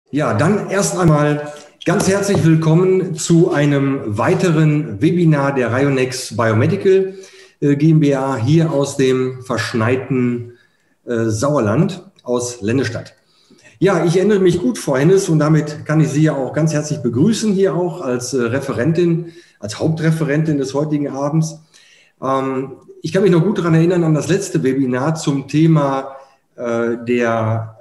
Ja, dann erst einmal ganz herzlich willkommen zu einem weiteren Webinar der Rayonex Biomedical GmbH hier aus dem verschneiten Sauerland aus Lennestadt. Ja, ich erinnere mich gut, Frau Hennes, und damit kann ich Sie ja auch ganz herzlich begrüßen hier auch als Referentin, als Hauptreferentin des heutigen Abends. Ich kann mich noch gut daran erinnern an das letzte Webinar zum Thema der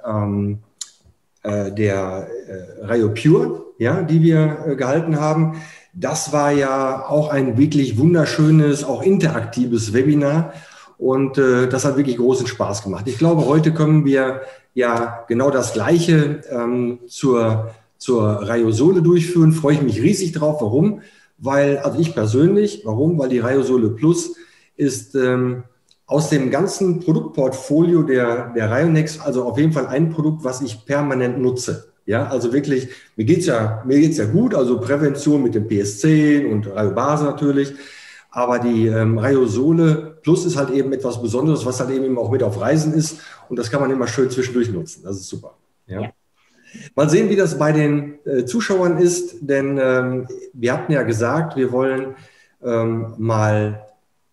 RayoPure, ja, die wir gehalten haben. Das war ja auch ein wirklich wunderschönes, auch interaktives Webinar und das hat wirklich großen Spaß gemacht. Ich glaube, heute können wir ja genau das Gleiche zur Rayosole durchführen. Freue ich mich riesig drauf. Warum? Also ich persönlich, warum? Weil die Rayosole Plus ist aus dem ganzen Produktportfolio der Rayonex, also auf jeden Fall ein Produkt, was ich permanent nutze. Ja, also wirklich, mir geht's ja gut, also Prävention mit dem PS10 und Rayobase natürlich. Aber die Rayosole Plus ist halt eben etwas Besonderes, was halt eben auch mit auf Reisen ist. Und das kann man immer schön zwischendurch nutzen. Das ist super. Ja. Ja. Mal sehen, wie das bei den Zuschauern ist, denn wir hatten ja gesagt, wir wollen mal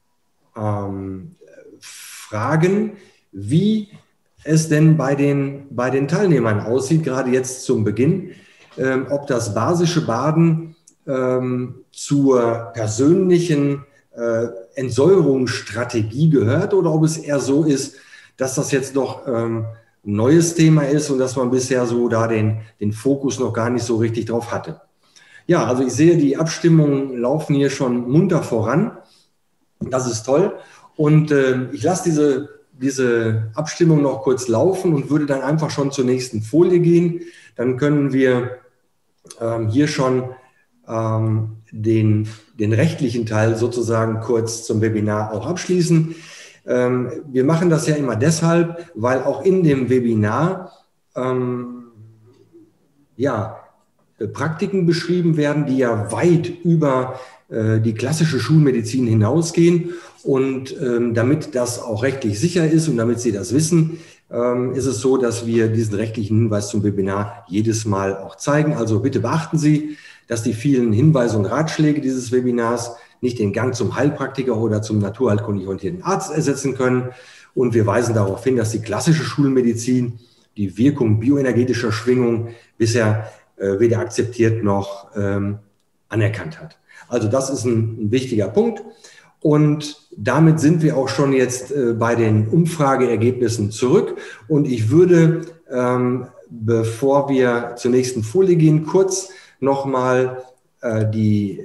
fragen, wie es denn bei den Teilnehmern aussieht, gerade jetzt zum Beginn, ob das basische Baden zur persönlichen Entsäuerungsstrategie gehört oder ob es eher so ist, dass das jetzt noch ein neues Thema ist und dass man bisher so da den Fokus noch gar nicht so richtig drauf hatte. Ja, also ich sehe, die Abstimmungen laufen hier schon munter voran. Das ist toll. Und ich lasse diese Abstimmung noch kurz laufen und würde dann einfach schon zur nächsten Folie gehen. Dann können wir hier schon den rechtlichen Teil sozusagen kurz zum Webinar auch abschließen. Wir machen das ja immer deshalb, weil auch in dem Webinar Praktiken beschrieben werden, die ja weit über die klassische Schulmedizin hinausgehen. Und damit das auch rechtlich sicher ist und damit Sie das wissen, ist es so, dass wir diesen rechtlichen Hinweis zum Webinar jedes Mal auch zeigen. Also bitte beachten Sie, dass die vielen Hinweise und Ratschläge dieses Webinars nicht den Gang zum Heilpraktiker oder zum naturheilkundlich orientierten Arzt ersetzen können. Und wir weisen darauf hin, dass die klassische Schulmedizin die Wirkung bioenergetischer Schwingung bisher weder akzeptiert noch anerkannt hat. Also das ist ein wichtiger Punkt. Und damit sind wir auch schon jetzt bei den Umfrageergebnissen zurück. Und ich würde, bevor wir zur nächsten Folie gehen, kurz nochmal die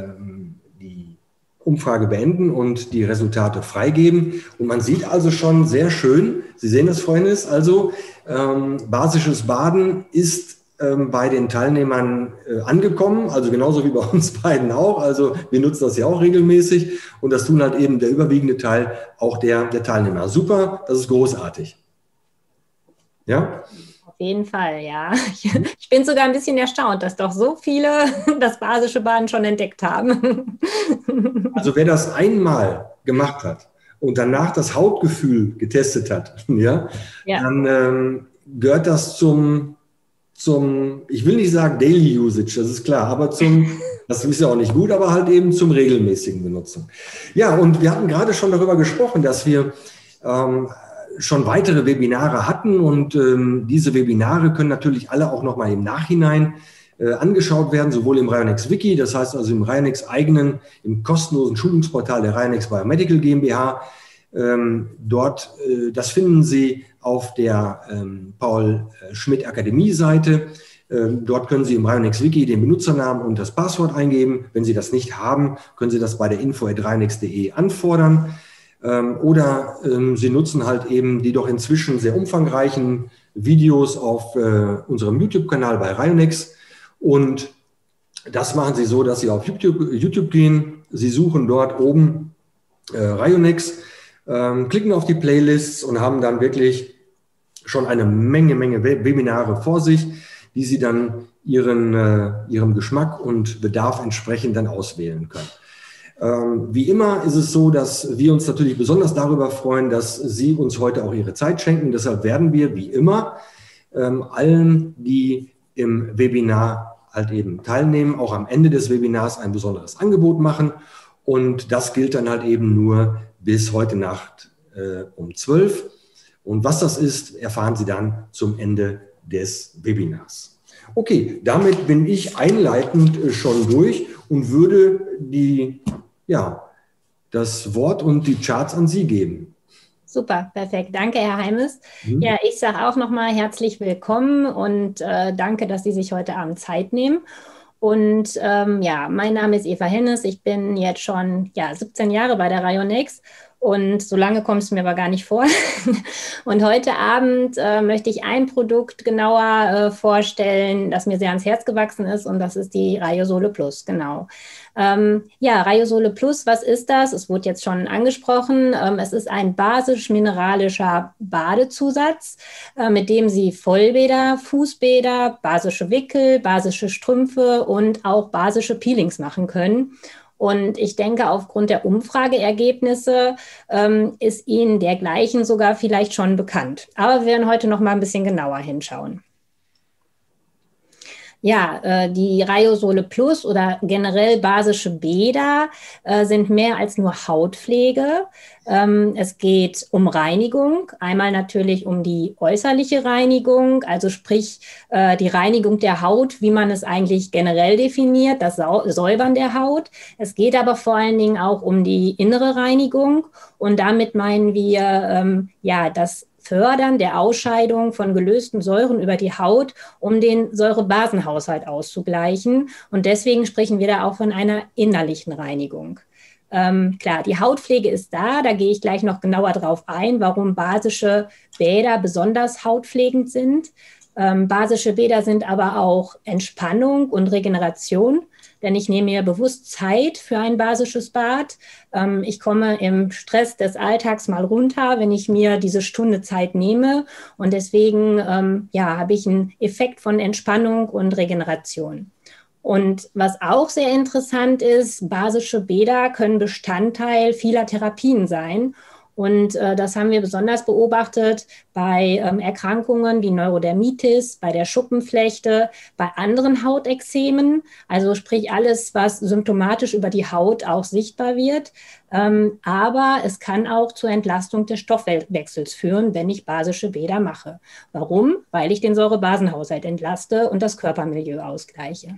Umfrage beenden und die Resultate freigeben. Und man sieht also schon sehr schön, Sie sehen das, Freunde, also basisches Baden ist bei den Teilnehmern angekommen, also genauso wie bei uns beiden auch. Also wir nutzen das ja auch regelmäßig und das tun halt eben der überwiegende Teil auch der Teilnehmer. Super, das ist großartig. Ja? Auf jeden Fall, ja. Ich bin sogar ein bisschen erstaunt, dass doch so viele das basische Baden schon entdeckt haben. Also wer das einmal gemacht hat und danach das Hautgefühl getestet hat, ja. Dann gehört das zum, ich will nicht sagen Daily Usage, das ist klar, aber das ist ja auch nicht gut, aber halt eben zum regelmäßigen Benutzung. Ja, und wir hatten gerade schon darüber gesprochen, dass wir schon weitere Webinare hatten und diese Webinare können natürlich alle auch nochmal im Nachhinein angeschaut werden, sowohl im Rayonex Wiki, das heißt also im Rayonex eigenen, im kostenlosen Schulungsportal der Rayonex Biomedical GmbH. Dort, das finden Sie auf der Paul-Schmidt-Akademie-Seite. Dort können Sie im Rayonex Wiki den Benutzernamen und das Passwort eingeben. Wenn Sie das nicht haben, können Sie das bei der info@rayonex.de anfordern. Oder Sie nutzen halt eben die doch inzwischen sehr umfangreichen Videos auf unserem YouTube-Kanal bei Rayonex. Und das machen Sie so, dass Sie auf YouTube gehen. Sie suchen dort oben Rayonex, klicken auf die Playlists und haben dann wirklich schon eine Menge Webinare vor sich, die Sie dann Ihrem Geschmack und Bedarf entsprechend dann auswählen können. Wie immer ist es so, dass wir uns natürlich besonders darüber freuen, dass Sie uns heute auch Ihre Zeit schenken. Deshalb werden wir, wie immer, allen, die im Webinar halt eben teilnehmen, auch am Ende des Webinars ein besonderes Angebot machen. Und das gilt dann halt eben nur bis heute Nacht um 12 Uhr. Und was das ist, erfahren Sie dann zum Ende des Webinars. Okay, damit bin ich einleitend schon durch und würde das Wort und die Charts an Sie geben. Super, perfekt. Danke, Herr Heimes. Ja, ich sage auch nochmal herzlich willkommen und danke, dass Sie sich heute Abend Zeit nehmen. Und mein Name ist Eva Hennes. Ich bin jetzt schon 17 Jahre bei der Rayonex und so lange kommt es mir aber gar nicht vor. Und heute Abend möchte ich ein Produkt genauer vorstellen, das mir sehr ans Herz gewachsen ist, und das ist die Rayosole Plus, genau. Rayosole Plus, was ist das? Es wurde jetzt schon angesprochen. Es ist ein basisch-mineralischer Badezusatz, mit dem Sie Vollbäder, Fußbäder, basische Wickel, basische Strümpfe und auch basische Peelings machen können. Und ich denke, aufgrund der Umfrageergebnisse ist Ihnen dergleichen sogar vielleicht schon bekannt. Aber wir werden heute noch mal ein bisschen genauer hinschauen. Ja, die Rayosole Plus oder generell basische Bäder sind mehr als nur Hautpflege. Es geht um Reinigung, einmal natürlich um die äußerliche Reinigung, also sprich die Reinigung der Haut, wie man es eigentlich generell definiert, das Säubern der Haut. Es geht aber vor allen Dingen auch um die innere Reinigung, und damit meinen wir das Fördern der Ausscheidung von gelösten Säuren über die Haut, um den Säurebasenhaushalt auszugleichen. Und deswegen sprechen wir da auch von einer innerlichen Reinigung. Klar, die Hautpflege ist da gehe ich gleich noch genauer drauf ein, warum basische Bäder besonders hautpflegend sind. Basische Bäder sind aber auch Entspannung und Regeneration, denn ich nehme mir bewusst Zeit für ein basisches Bad. Ich komme im Stress des Alltags mal runter, wenn ich mir diese Stunde Zeit nehme, und deswegen habe ich einen Effekt von Entspannung und Regeneration. Und was auch sehr interessant ist, basische Bäder können Bestandteil vieler Therapien sein. Und das haben wir besonders beobachtet bei Erkrankungen wie Neurodermitis, bei der Schuppenflechte, bei anderen Hautekzemen, also sprich alles, was symptomatisch über die Haut auch sichtbar wird. Aber es kann auch zur Entlastung des Stoffwechsels führen, wenn ich basische Bäder mache. Warum? Weil ich den Säurebasenhaushalt entlaste und das Körpermilieu ausgleiche.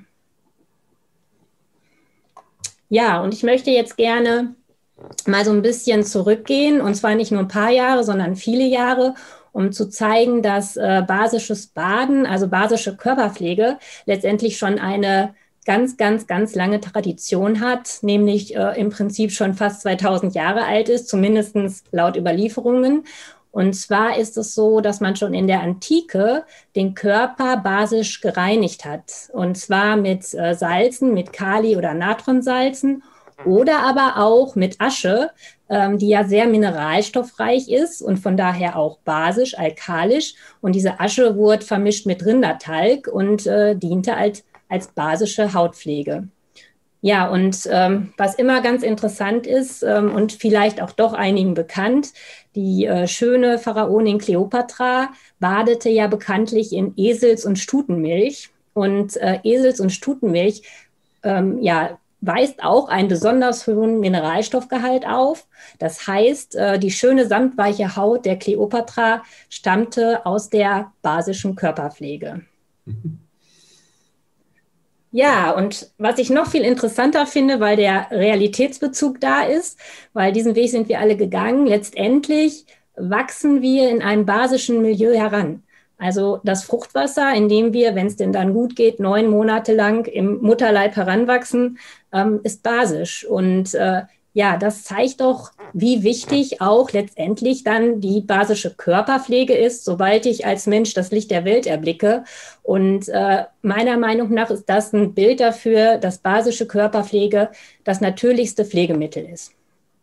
Ja, und ich möchte jetzt gerne mal so ein bisschen zurückgehen, und zwar nicht nur ein paar Jahre, sondern viele Jahre, um zu zeigen, dass basisches Baden, also basische Körperpflege, letztendlich schon eine ganz, ganz, ganz lange Tradition hat, nämlich im Prinzip schon fast 2000 Jahre alt ist, zumindest laut Überlieferungen. Und zwar ist es so, dass man schon in der Antike den Körper basisch gereinigt hat, und zwar mit Salzen, mit Kali- oder Natronsalzen, oder aber auch mit Asche, die ja sehr mineralstoffreich ist und von daher auch basisch, alkalisch. Und diese Asche wurde vermischt mit Rindertalg und diente als basische Hautpflege. Ja, und was immer ganz interessant ist und vielleicht auch doch einigen bekannt, die schöne Pharaonin Kleopatra badete ja bekanntlich in Esels- und Stutenmilch. Und Esels- und Stutenmilch weist auch einen besonders hohen Mineralstoffgehalt auf. Das heißt, die schöne samtweiche Haut der Kleopatra stammte aus der basischen Körperpflege. Ja, und was ich noch viel interessanter finde, weil der Realitätsbezug da ist, weil diesen Weg sind wir alle gegangen, letztendlich wachsen wir in einem basischen Milieu heran. Also das Fruchtwasser, in dem wir, wenn es denn dann gut geht, 9 Monate lang im Mutterleib heranwachsen, ist basisch. Und das zeigt doch, wie wichtig auch letztendlich dann die basische Körperpflege ist, sobald ich als Mensch das Licht der Welt erblicke. Und meiner Meinung nach ist das ein Bild dafür, dass basische Körperpflege das natürlichste Pflegemittel ist.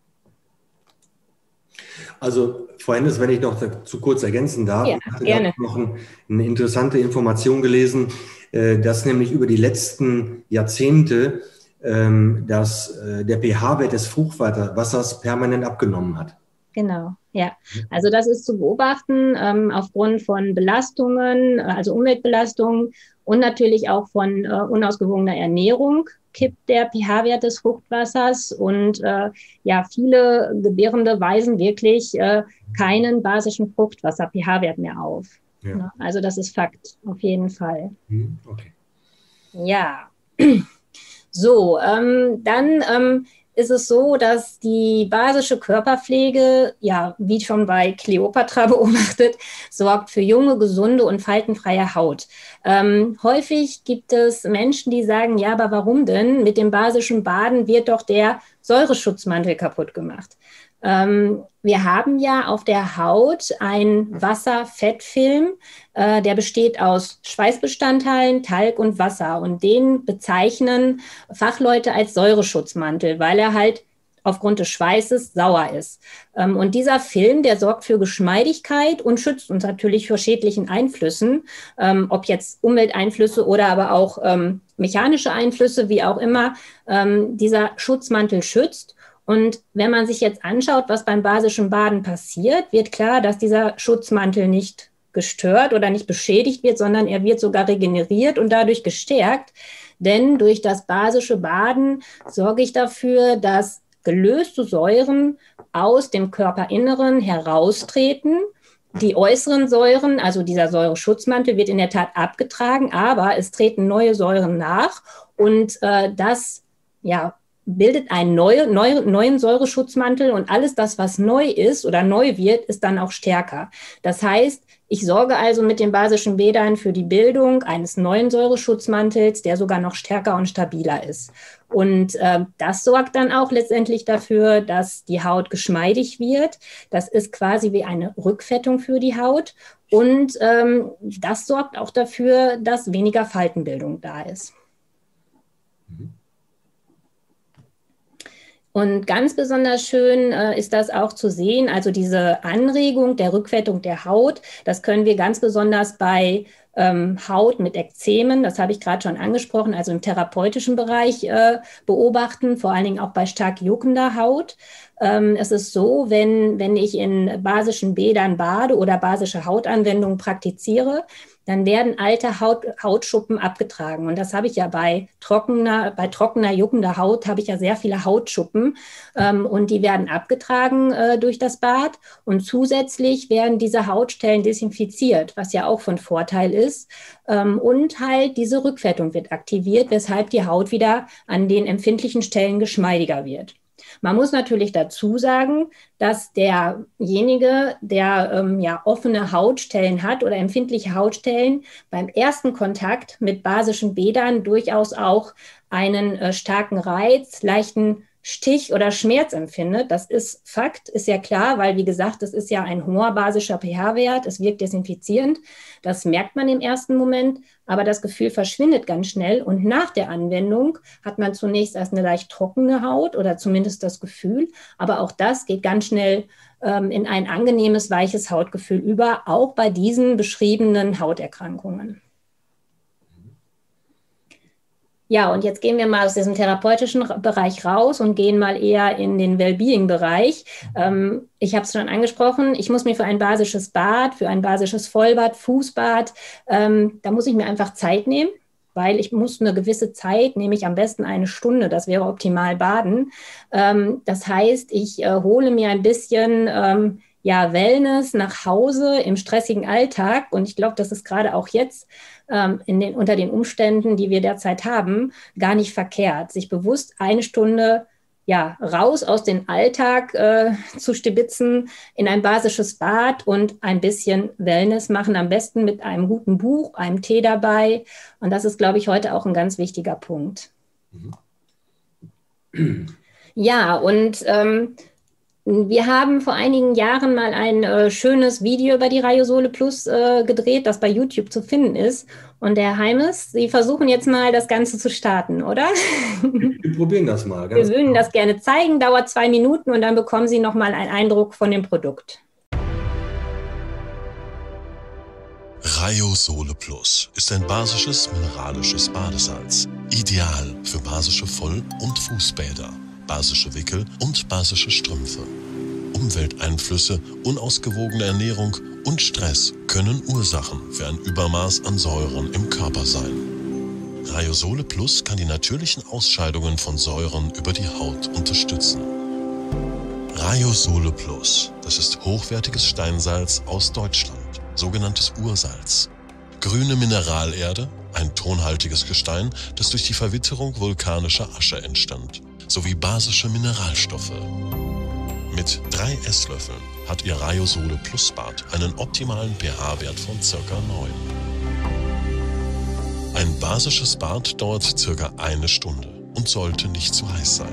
Also, Frau Hennes, wenn ich noch dazu kurz ergänzen darf, ja, ich habe gerne noch eine interessante Information gelesen, dass nämlich über die letzten Jahrzehnte dass der pH-Wert des Fruchtwassers permanent abgenommen hat. Genau. Ja, also das ist zu beobachten aufgrund von Belastungen, also Umweltbelastungen und natürlich auch von unausgewogener Ernährung kippt der pH-Wert des Fruchtwassers und ja, viele Gebärende weisen wirklich keinen basischen Fruchtwasser-pH-Wert mehr auf. Ja. Ne? Also das ist Fakt, auf jeden Fall. Okay. Ja, so, dann ist es so, dass die basische Körperpflege, ja, wie schon bei Kleopatra beobachtet, sorgt für junge, gesunde und faltenfreie Haut. Häufig gibt es Menschen, die sagen, ja, aber warum denn? Mit dem basischen Baden wird doch der Säureschutzmantel kaputt gemacht. Wir haben ja auf der Haut einen Wasser-Fett-Film, der besteht aus Schweißbestandteilen, Talg und Wasser. Und den bezeichnen Fachleute als Säureschutzmantel, weil er halt aufgrund des Schweißes sauer ist. Und dieser Film, der sorgt für Geschmeidigkeit und schützt uns natürlich vor schädlichen Einflüssen, ob jetzt Umwelteinflüsse oder aber auch mechanische Einflüsse, wie auch immer. Dieser Schutzmantel schützt. Und wenn man sich jetzt anschaut, was beim basischen Baden passiert, wird klar, dass dieser Schutzmantel nicht gestört oder nicht beschädigt wird, sondern er wird sogar regeneriert und dadurch gestärkt. Denn durch das basische Baden sorge ich dafür, dass gelöste Säuren aus dem Körperinneren heraustreten. Die äußeren Säuren, also dieser Säureschutzmantel, wird in der Tat abgetragen, aber es treten neue Säuren nach und das, ja, bildet einen neuen Säureschutzmantel und alles das, was neu ist oder neu wird, ist dann auch stärker. Das heißt, ich sorge also mit den basischen Bädern für die Bildung eines neuen Säureschutzmantels, der sogar noch stärker und stabiler ist. Und das sorgt dann auch letztendlich dafür, dass die Haut geschmeidig wird. Das ist quasi wie eine Rückfettung für die Haut. Und das sorgt auch dafür, dass weniger Faltenbildung da ist. Und ganz besonders schön ist das auch zu sehen, also diese Anregung der Rückfettung der Haut, das können wir ganz besonders bei Haut mit Ekzemen, das habe ich gerade schon angesprochen, also im therapeutischen Bereich beobachten, vor allen Dingen auch bei stark juckender Haut. Es ist so, wenn ich in basischen Bädern bade oder basische Hautanwendungen praktiziere, dann werden alte Hautschuppen abgetragen. Und das habe ich ja bei trockener, juckender Haut, habe ich ja sehr viele Hautschuppen und die werden abgetragen durch das Bad. Und zusätzlich werden diese Hautstellen desinfiziert, was ja auch von Vorteil ist. Und halt diese Rückfettung wird aktiviert, weshalb die Haut wieder an den empfindlichen Stellen geschmeidiger wird. Man muss natürlich dazu sagen, dass derjenige, der offene Hautstellen hat oder empfindliche Hautstellen, beim ersten Kontakt mit basischen Bädern durchaus auch einen starken Reiz, leichten Stich oder Schmerz empfindet. Das ist Fakt, ist ja klar, weil wie gesagt, das ist ja ein hoher basischer pH-Wert, es wirkt desinfizierend. Das merkt man im ersten Moment, aber das Gefühl verschwindet ganz schnell und nach der Anwendung hat man zunächst erst eine leicht trockene Haut oder zumindest das Gefühl, aber auch das geht ganz schnell in ein angenehmes, weiches Hautgefühl über, auch bei diesen beschriebenen Hauterkrankungen. Ja, und jetzt gehen wir mal aus diesem therapeutischen Bereich raus und gehen mal eher in den Wellbeing-Bereich. Ich habe es schon angesprochen, ich muss mir für ein basisches Bad, für ein basisches Vollbad, Fußbad, da muss ich mir einfach Zeit nehmen, weil ich muss eine gewisse Zeit, nämlich am besten eine Stunde, das wäre optimal baden. Das heißt, ich hole mir ein bisschen Wellness nach Hause im stressigen Alltag und ich glaube, das ist gerade auch jetzt unter den Umständen, die wir derzeit haben, gar nicht verkehrt, sich bewusst eine Stunde raus aus dem Alltag zu stibitzen, in ein basisches Bad und ein bisschen Wellness machen, am besten mit einem guten Buch, einem Tee dabei. Und das ist, glaube ich, heute auch ein ganz wichtiger Punkt. Ja, und wir haben vor einigen Jahren mal ein schönes Video über die Rayosole Plus gedreht, das bei YouTube zu finden ist. Und Herr Heimes, Sie versuchen jetzt mal das Ganze zu starten, oder? Wir probieren das mal. Wir würden das gerne zeigen, dauert 2 Minuten und dann bekommen Sie nochmal einen Eindruck von dem Produkt. Rayosole Plus ist ein basisches mineralisches Badesalz. Ideal für basische Voll- und Fußbäder, basische Wickel und basische Strümpfe. Umwelteinflüsse, unausgewogene Ernährung und Stress können Ursachen für ein Übermaß an Säuren im Körper sein. Rayosole Plus kann die natürlichen Ausscheidungen von Säuren über die Haut unterstützen. Rayosole Plus, das ist hochwertiges Steinsalz aus Deutschland, sogenanntes Ursalz. Grüne Mineralerde, ein tonhaltiges Gestein, das durch die Verwitterung vulkanischer Asche entstand, sowie basische Mineralstoffe. Mit 3 Esslöffeln hat Ihr Rayosole Plus Bad einen optimalen pH-Wert von ca. 9. Ein basisches Bad dauert ca. 1 Stunde und sollte nicht zu heiß sein.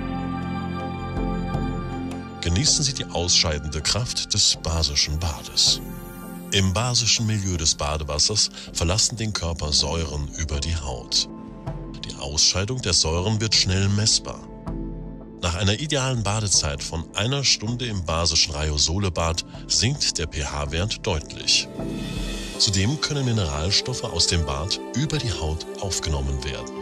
Genießen Sie die ausscheidende Kraft des basischen Bades. Im basischen Milieu des Badewassers verlassen den Körper Säuren über die Haut. Die Ausscheidung der Säuren wird schnell messbar. Nach einer idealen Badezeit von 1 Stunde im basischen Rayosole-Bad sinkt der pH-Wert deutlich. Zudem können Mineralstoffe aus dem Bad über die Haut aufgenommen werden.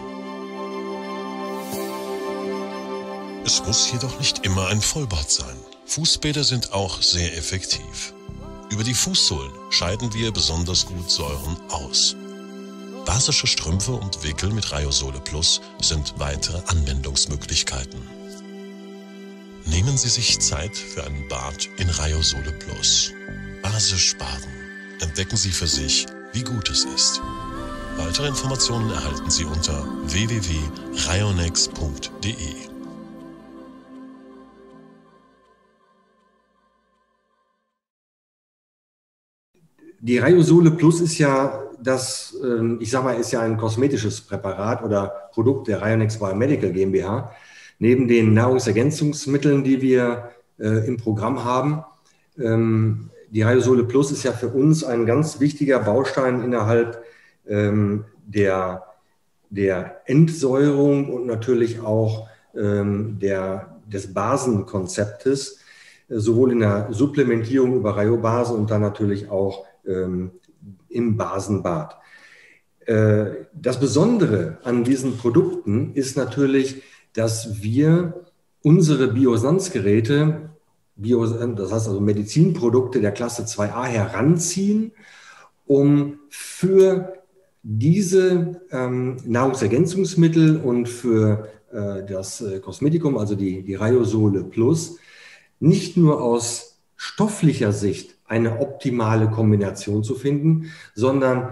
Es muss jedoch nicht immer ein Vollbad sein. Fußbäder sind auch sehr effektiv. Über die Fußsohlen scheiden wir besonders gut Säuren aus. Basische Strümpfe und Wickel mit Rayosole Plus sind weitere Anwendungsmöglichkeiten. Nehmen Sie sich Zeit für ein Bad in Rayosole Plus. Basisch baden. Entdecken Sie für sich, wie gut es ist. Weitere Informationen erhalten Sie unter www.rayonex.de. Die Rayosole Plus ist ja das, ich sag mal, ist ja ein kosmetisches Präparat oder Produkt der Rayonex Biomedical GmbH. Neben den Nahrungsergänzungsmitteln, die wir im Programm haben, die Rayosole Plus ist ja für uns ein ganz wichtiger Baustein innerhalb der Entsäuerung und natürlich auch des Basenkonzeptes, sowohl in der Supplementierung über Rayobase und dann natürlich auch im Basenbad. Das Besondere an diesen Produkten ist natürlich, dass wir unsere Biosanzgeräte, das heißt also Medizinprodukte der Klasse 2a heranziehen, um für diese Nahrungsergänzungsmittel und für das Kosmetikum, also die Rayosole Plus, nicht nur aus stofflicher Sicht eine optimale Kombination zu finden, sondern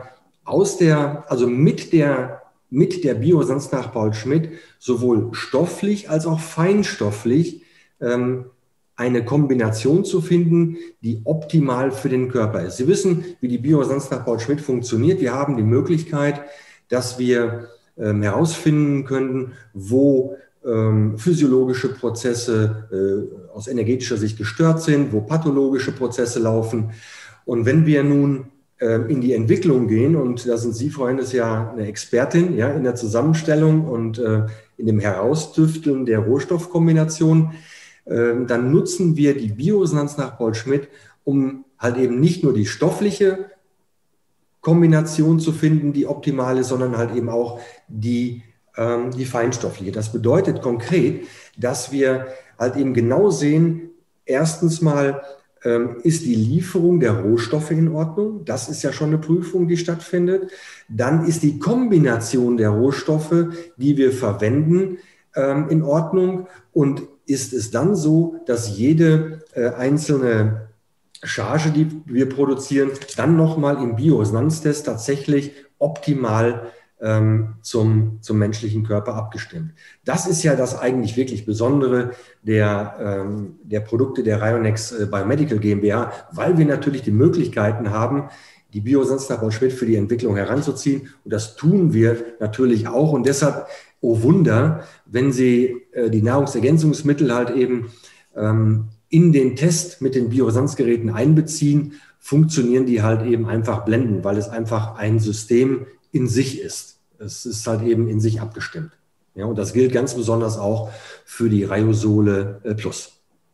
mit der Biosanz nach Paul Schmidt sowohl stofflich als auch feinstofflich eine Kombination zu finden, die optimal für den Körper ist. Sie wissen, wie die Biosanz nach Paul Schmidt funktioniert. Wir haben die Möglichkeit, dass wir herausfinden können, wo physiologische Prozesse aus energetischer Sicht gestört sind, wo pathologische Prozesse laufen. Und wenn wir nun in die Entwicklung gehen, und da sind Sie, Frau Hennes, ja eine Expertin, ja, in der Zusammenstellung und in dem Herausdüfteln der Rohstoffkombination, dann nutzen wir die Biosanz nach Paul Schmidt, um halt eben nicht nur die stoffliche Kombination zu finden, die optimal ist, sondern halt eben auch die feinstoffliche. Das bedeutet konkret, dass wir halt eben genau sehen, erstens mal, ist die Lieferung der Rohstoffe in Ordnung? Das ist ja schon eine Prüfung, die stattfindet. Dann ist die Kombination der Rohstoffe, die wir verwenden, in Ordnung. Und ist es dann so, dass jede einzelne Charge, die wir produzieren, dann nochmal im Biosanztest tatsächlich optimal zum menschlichen Körper abgestimmt. Das ist ja das eigentlich wirklich Besondere der Produkte der Rayonex Biomedical GmbH, weil wir natürlich die Möglichkeiten haben, die Biosanz nach Paul Schmidt für die Entwicklung heranzuziehen. Und das tun wir natürlich auch. Und deshalb, oh Wunder, wenn Sie die Nahrungsergänzungsmittel halt eben in den Test mit den Biosanzgeräten einbeziehen, funktionieren die halt eben einfach blendend, weil es einfach ein System in sich ist. Es ist halt eben in sich abgestimmt. Ja, und das gilt ganz besonders auch für die Rayosole Plus.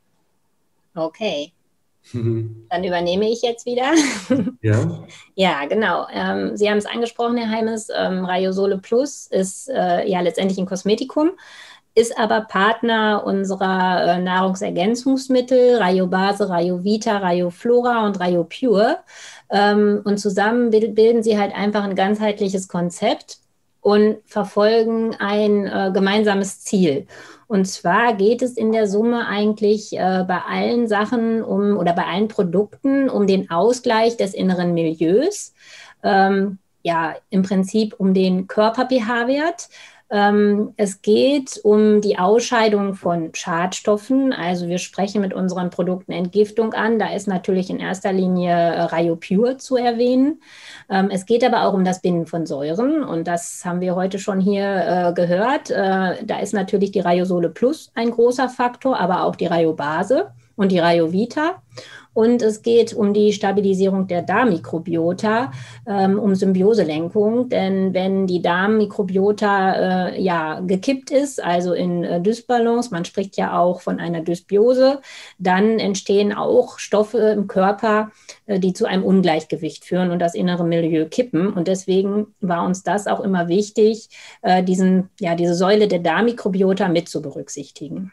Okay. Dann übernehme ich jetzt wieder. Ja, Ja, genau. Sie haben es angesprochen, Herr Heimes. Rayosole Plus ist ja letztendlich ein Kosmetikum. ist aber Partner unserer Nahrungsergänzungsmittel, Rayobase, Rayovita, Rayoflora und Rayopure. Und zusammen bilden sie halt einfach ein ganzheitliches Konzept und verfolgen ein gemeinsames Ziel. Und zwar geht es in der Summe eigentlich bei allen Sachen oder bei allen Produkten um den Ausgleich des inneren Milieus. Ja, im Prinzip um den Körper-pH-Wert. Es geht um die Ausscheidung von Schadstoffen. Also wir sprechen mit unseren Produkten Entgiftung an. Da ist natürlich in erster Linie Rayopure zu erwähnen. Es geht aber auch um das Binden von Säuren. Und das haben wir heute schon hier gehört. Da ist natürlich die Rayosole Plus ein großer Faktor, aber auch die Rayobase und die Rayovita. Und es geht um die Stabilisierung der Darmmikrobiota, um Symbioselenkung. Denn wenn die Darmmikrobiota gekippt ist, also in Dysbalance, man spricht ja auch von einer Dysbiose, dann entstehen auch Stoffe im Körper, die zu einem Ungleichgewicht führen und das innere Milieu kippen. Und deswegen war uns das auch immer wichtig, diese Säule der Darmmikrobiota mit zu berücksichtigen.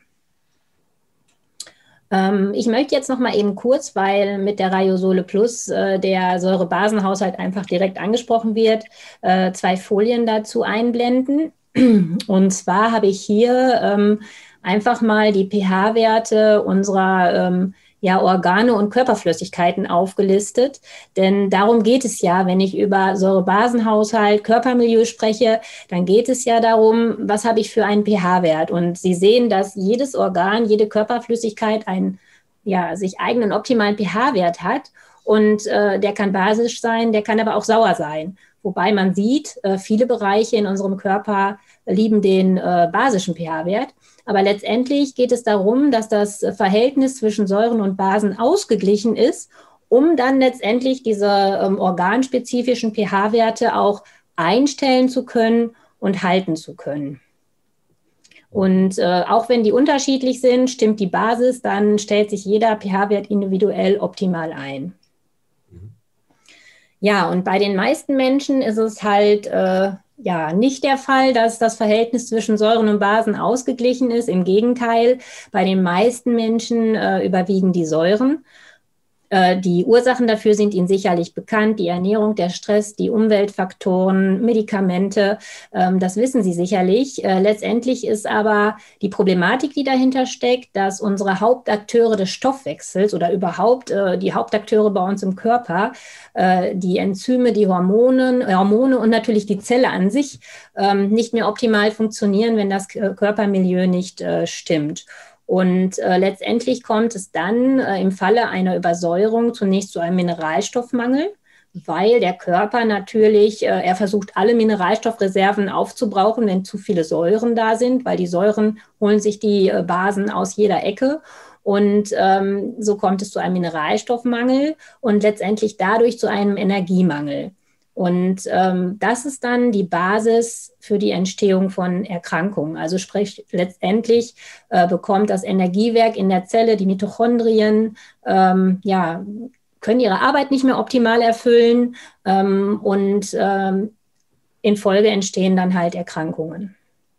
Ich möchte jetzt noch mal eben kurz, weil mit der Rayosole Plus der Säurebasenhaushalt einfach direkt angesprochen wird, 2 Folien dazu einblenden. Und zwar habe ich hier einfach mal die pH-Werte unserer Organe und Körperflüssigkeiten aufgelistet. Denn darum geht es ja, wenn ich über Säurebasenhaushalt, Körpermilieu spreche, dann geht es ja darum, was habe ich für einen pH-Wert. Und Sie sehen, dass jedes Organ, jede Körperflüssigkeit einen sich eigenen optimalen pH-Wert hat. Und der kann basisch sein, der kann aber auch sauer sein. Wobei man sieht, viele Bereiche in unserem Körper lieben den basischen pH-Wert. Aber letztendlich geht es darum, dass das Verhältnis zwischen Säuren und Basen ausgeglichen ist, um dann letztendlich diese organspezifischen pH-Werte auch einstellen zu können und halten zu können. Und auch wenn die unterschiedlich sind, stimmt die Basis, dann stellt sich jeder pH-Wert individuell optimal ein. Ja, und bei den meisten Menschen ist es halt nicht der Fall, dass das Verhältnis zwischen Säuren und Basen ausgeglichen ist. Im Gegenteil, bei den meisten Menschen überwiegen die Säuren. Die Ursachen dafür sind Ihnen sicherlich bekannt, die Ernährung, der Stress, die Umweltfaktoren, Medikamente, das wissen Sie sicherlich. Letztendlich ist aber die Problematik, die dahinter steckt, dass unsere Hauptakteure des Stoffwechsels oder überhaupt die Hauptakteure bei uns im Körper, die Enzyme, die Hormone und natürlich die Zelle an sich nicht mehr optimal funktionieren, wenn das Körpermilieu nicht stimmt. Und letztendlich kommt es dann im Falle einer Übersäuerung zunächst zu einem Mineralstoffmangel, weil der Körper natürlich, er versucht, alle Mineralstoffreserven aufzubrauchen, wenn zu viele Säuren da sind, weil die Säuren holen sich die Basen aus jeder Ecke. Und so kommt es zu einem Mineralstoffmangel und letztendlich dadurch zu einem Energiemangel. Und das ist dann die Basis für die Entstehung von Erkrankungen. Also sprich, letztendlich bekommt das Energiewerk in der Zelle, die Mitochondrien, können ihre Arbeit nicht mehr optimal erfüllen und in Folge entstehen dann halt Erkrankungen.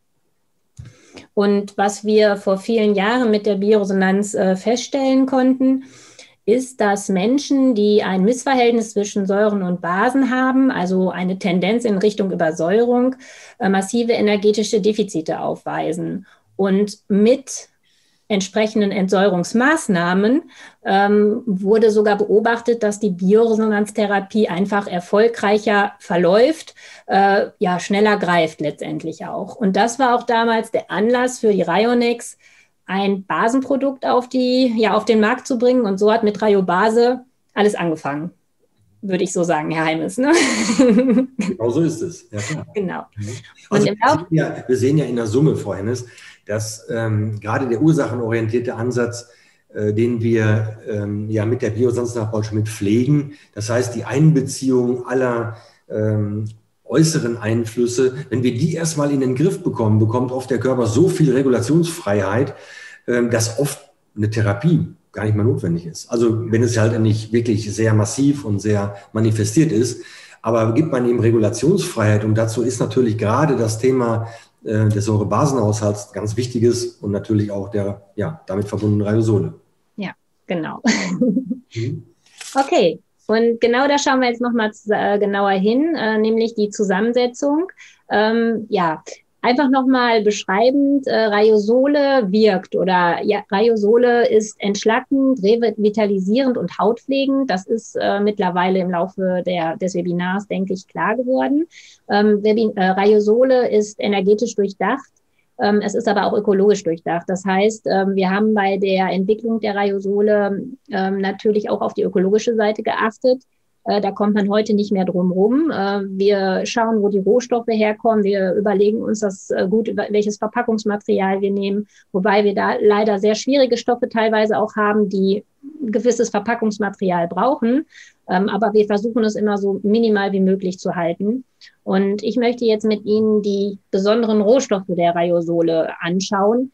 Und was wir vor vielen Jahren mit der Bioresonanz feststellen konnten, ist, dass Menschen, die ein Missverhältnis zwischen Säuren und Basen haben, also eine Tendenz in Richtung Übersäuerung, massive energetische Defizite aufweisen. Und mit entsprechenden Entsäuerungsmaßnahmen wurde sogar beobachtet, dass die Bioresonanztherapie einfach erfolgreicher verläuft, schneller greift letztendlich auch. Und das war auch damals der Anlass für die Rayonex, ein Basenprodukt auf den Markt zu bringen. Und so hat mit Rayobase alles angefangen, würde ich so sagen, Herr Heimes. Ne? Genau so ist es. Ja, klar. Genau. Also wir sehen ja in der Summe, Frau Hennes, dass gerade der ursachenorientierte Ansatz, den wir mit der Bioresonanztherapie mit pflegen, das heißt die Einbeziehung aller äußeren Einflüsse, wenn wir die erstmal in den Griff bekommen, bekommt oft der Körper so viel Regulationsfreiheit, dass oft eine Therapie gar nicht mehr notwendig ist. Also wenn es halt nicht wirklich sehr massiv und sehr manifestiert ist, aber gibt man ihm Regulationsfreiheit und dazu ist natürlich gerade das Thema des Säurebasenhaushalts ganz wichtig ist und natürlich auch der damit verbundenen Rhizole. Ja, genau. Okay, und genau da schauen wir jetzt nochmal genauer hin, nämlich die Zusammensetzung. Einfach nochmal beschreibend, Rhizole wirkt Rhizole ist entschlackend, revitalisierend und hautpflegend. Das ist mittlerweile im Laufe des Webinars, denke ich, klar geworden. Rhizole ist energetisch durchdacht. Es ist aber auch ökologisch durchdacht. Das heißt, wir haben bei der Entwicklung der Rhizole natürlich auch auf die ökologische Seite geachtet. Da kommt man heute nicht mehr drum rum. Wir schauen, wo die Rohstoffe herkommen. Wir überlegen uns das gut, welches Verpackungsmaterial wir nehmen. Wobei wir da leider sehr schwierige Stoffe teilweise auch haben, die gewisses Verpackungsmaterial brauchen. Aber wir versuchen es immer so minimal wie möglich zu halten. Und ich möchte jetzt mit Ihnen die besonderen Rohstoffe der Rhizole anschauen.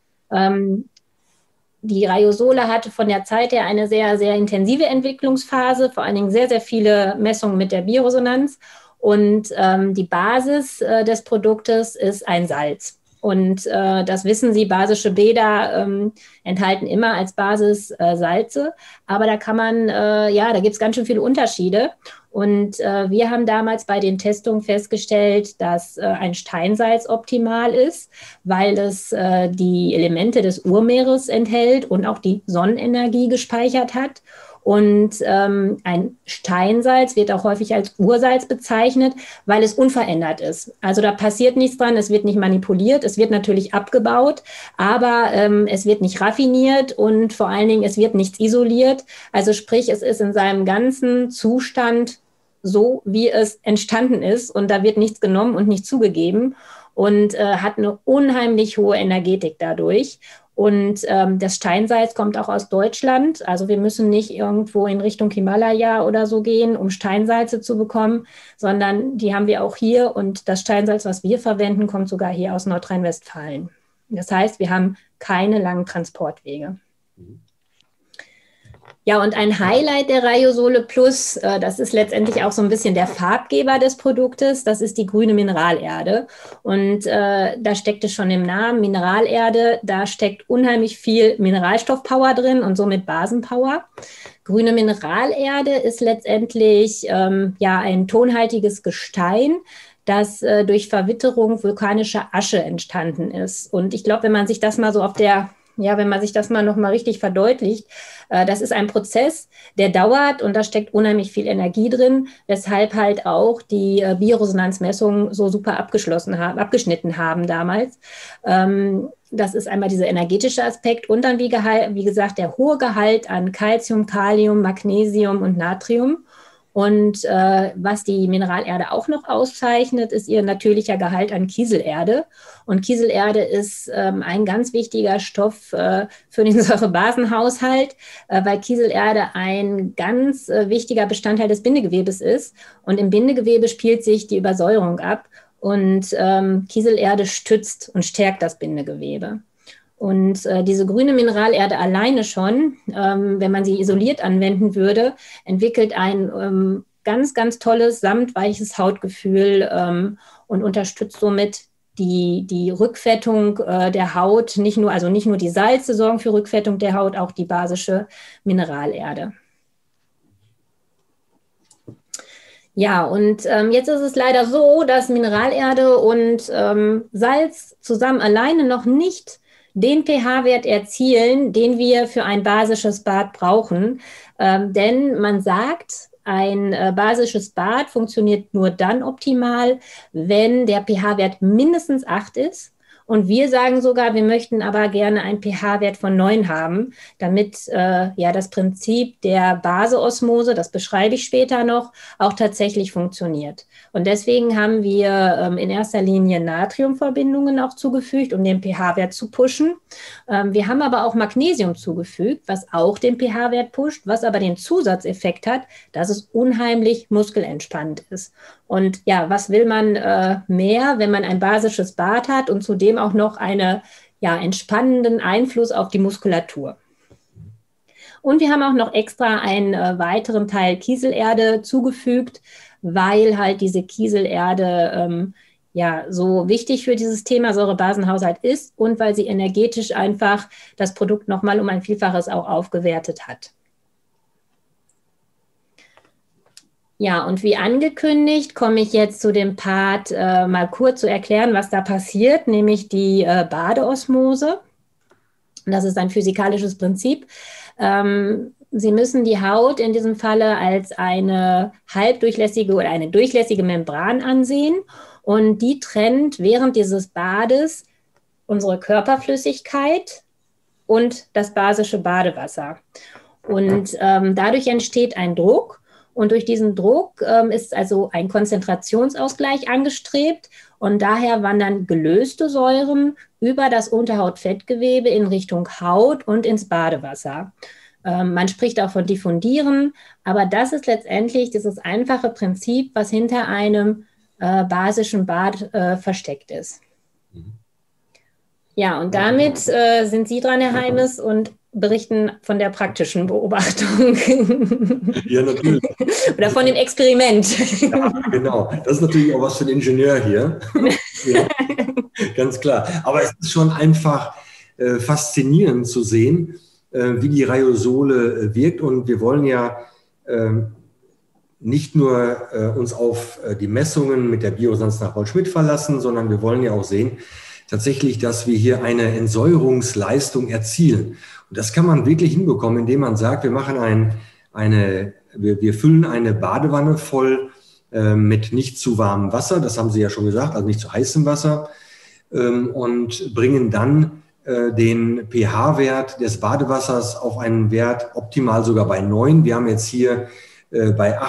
Die Rhizole hatte von der Zeit her eine sehr, sehr intensive Entwicklungsphase, vor allen Dingen sehr, sehr viele Messungen mit der Bioresonanz. Und die Basis des Produktes ist ein Salz. Und das wissen Sie, basische Bäder enthalten immer als Basis Salze. Aber da kann man, da gibt es ganz schön viele Unterschiede. Und wir haben damals bei den Testungen festgestellt, dass ein Steinsalz optimal ist, weil es die Elemente des Urmeeres enthält und auch die Sonnenenergie gespeichert hat. Und ein Steinsalz wird auch häufig als Ursalz bezeichnet, weil es unverändert ist. Also da passiert nichts dran, es wird nicht manipuliert, es wird natürlich abgebaut, aber es wird nicht raffiniert und vor allen Dingen, es wird nichts isoliert. Also sprich, es ist in seinem ganzen Zustand so, wie es entstanden ist und da wird nichts genommen und nicht zugegeben und hat eine unheimlich hohe Energetik dadurch. Und das Steinsalz kommt auch aus Deutschland. Also wir müssen nicht irgendwo in Richtung Himalaya oder so gehen, um Steinsalze zu bekommen, sondern die haben wir auch hier. Und das Steinsalz, was wir verwenden, kommt sogar hier aus Nordrhein-Westfalen. Das heißt, wir haben keine langen Transportwege. Ja, und ein Highlight der Rhizole Plus, das ist letztendlich auch so ein bisschen der Farbgeber des Produktes, das ist die grüne Mineralerde. Und da steckt es schon im Namen, Mineralerde, da steckt unheimlich viel Mineralstoffpower drin und somit Basenpower. Grüne Mineralerde ist letztendlich ein tonhaltiges Gestein, das durch Verwitterung vulkanischer Asche entstanden ist. Und ich glaube, wenn man sich das mal so wenn man sich das mal nochmal richtig verdeutlicht, das ist ein Prozess, der dauert und da steckt unheimlich viel Energie drin, weshalb halt auch die Bioresonanzmessungen so super abgeschnitten haben damals. Das ist einmal dieser energetische Aspekt und dann, wie gesagt, der hohe Gehalt an Calcium, Kalium, Magnesium und Natrium. Und was die Mineralerde auch noch auszeichnet, ist ihr natürlicher Gehalt an Kieselerde. Und Kieselerde ist ein ganz wichtiger Stoff für den Säurebasenhaushalt, weil Kieselerde ein ganz wichtiger Bestandteil des Bindegewebes ist. Und im Bindegewebe spielt sich die Übersäuerung ab. Und Kieselerde stützt und stärkt das Bindegewebe. Und diese grüne Mineralerde alleine schon, wenn man sie isoliert anwenden würde, entwickelt ein ganz, ganz tolles, samtweiches Hautgefühl und unterstützt somit die Rückfettung der Haut. Nicht nur die Salze sorgen für Rückfettung der Haut, auch die basische Mineralerde. Ja, und jetzt ist es leider so, dass Mineralerde und Salz zusammen alleine noch nicht den pH-Wert erzielen, den wir für ein basisches Bad brauchen. Denn man sagt, ein basisches Bad funktioniert nur dann optimal, wenn der pH-Wert mindestens 8 ist. Und wir sagen sogar, wir möchten aber gerne einen pH-Wert von 9 haben, damit das Prinzip der Baseosmose, das beschreibe ich später noch, auch tatsächlich funktioniert. Und deswegen haben wir in erster Linie Natriumverbindungen auch zugefügt, um den pH-Wert zu pushen. Wir haben aber auch Magnesium zugefügt, was auch den pH-Wert pusht, was aber den Zusatzeffekt hat, dass es unheimlich muskelentspannt ist. Und ja, was will man mehr, wenn man ein basisches Bad hat und zudem auch noch einen entspannenden Einfluss auf die Muskulatur. Und wir haben auch noch extra einen weiteren Teil Kieselerde zugefügt, weil halt diese Kieselerde ja so wichtig für dieses Thema Säurebasenhaushalt ist und weil sie energetisch einfach das Produkt nochmal um ein Vielfaches auch aufgewertet hat. Ja, und wie angekündigt, komme ich jetzt zu dem Part, mal kurz zu erklären, was da passiert, nämlich die Badeosmose. Das ist ein physikalisches Prinzip. Sie müssen die Haut in diesem Falle als eine halbdurchlässige oder eine durchlässige Membran ansehen. Und die trennt während dieses Bades unsere Körperflüssigkeit und das basische Badewasser. Und dadurch entsteht ein Druck. Und durch diesen Druck ist also ein Konzentrationsausgleich angestrebt. Und daher wandern gelöste Säuren über das Unterhautfettgewebe in Richtung Haut und ins Badewasser. Man spricht auch von Diffundieren, aber das ist letztendlich dieses einfache Prinzip, was hinter einem basischen Bad versteckt ist. Ja, und damit sind Sie dran, Herr Heimes, und berichten von der praktischen Beobachtung. Ja, natürlich. Oder von dem Experiment. Ja, genau. Das ist natürlich auch was für den Ingenieur hier. Ja, ganz klar. Aber es ist schon einfach faszinierend zu sehen, wie die Rhayosole wirkt. Und wir wollen ja nicht nur uns auf die Messungen mit der Bioresonanz nach Paul-Schmidt verlassen, sondern wir wollen ja auch sehen, tatsächlich, dass wir hier eine Entsäuerungsleistung erzielen. Und das kann man wirklich hinbekommen, indem man sagt, wir machen wir füllen eine Badewanne voll mit nicht zu warmem Wasser, das haben Sie ja schon gesagt, also nicht zu heißem Wasser, und bringen dann den pH-Wert des Badewassers auf einen Wert optimal sogar bei 9. Wir haben jetzt hier bei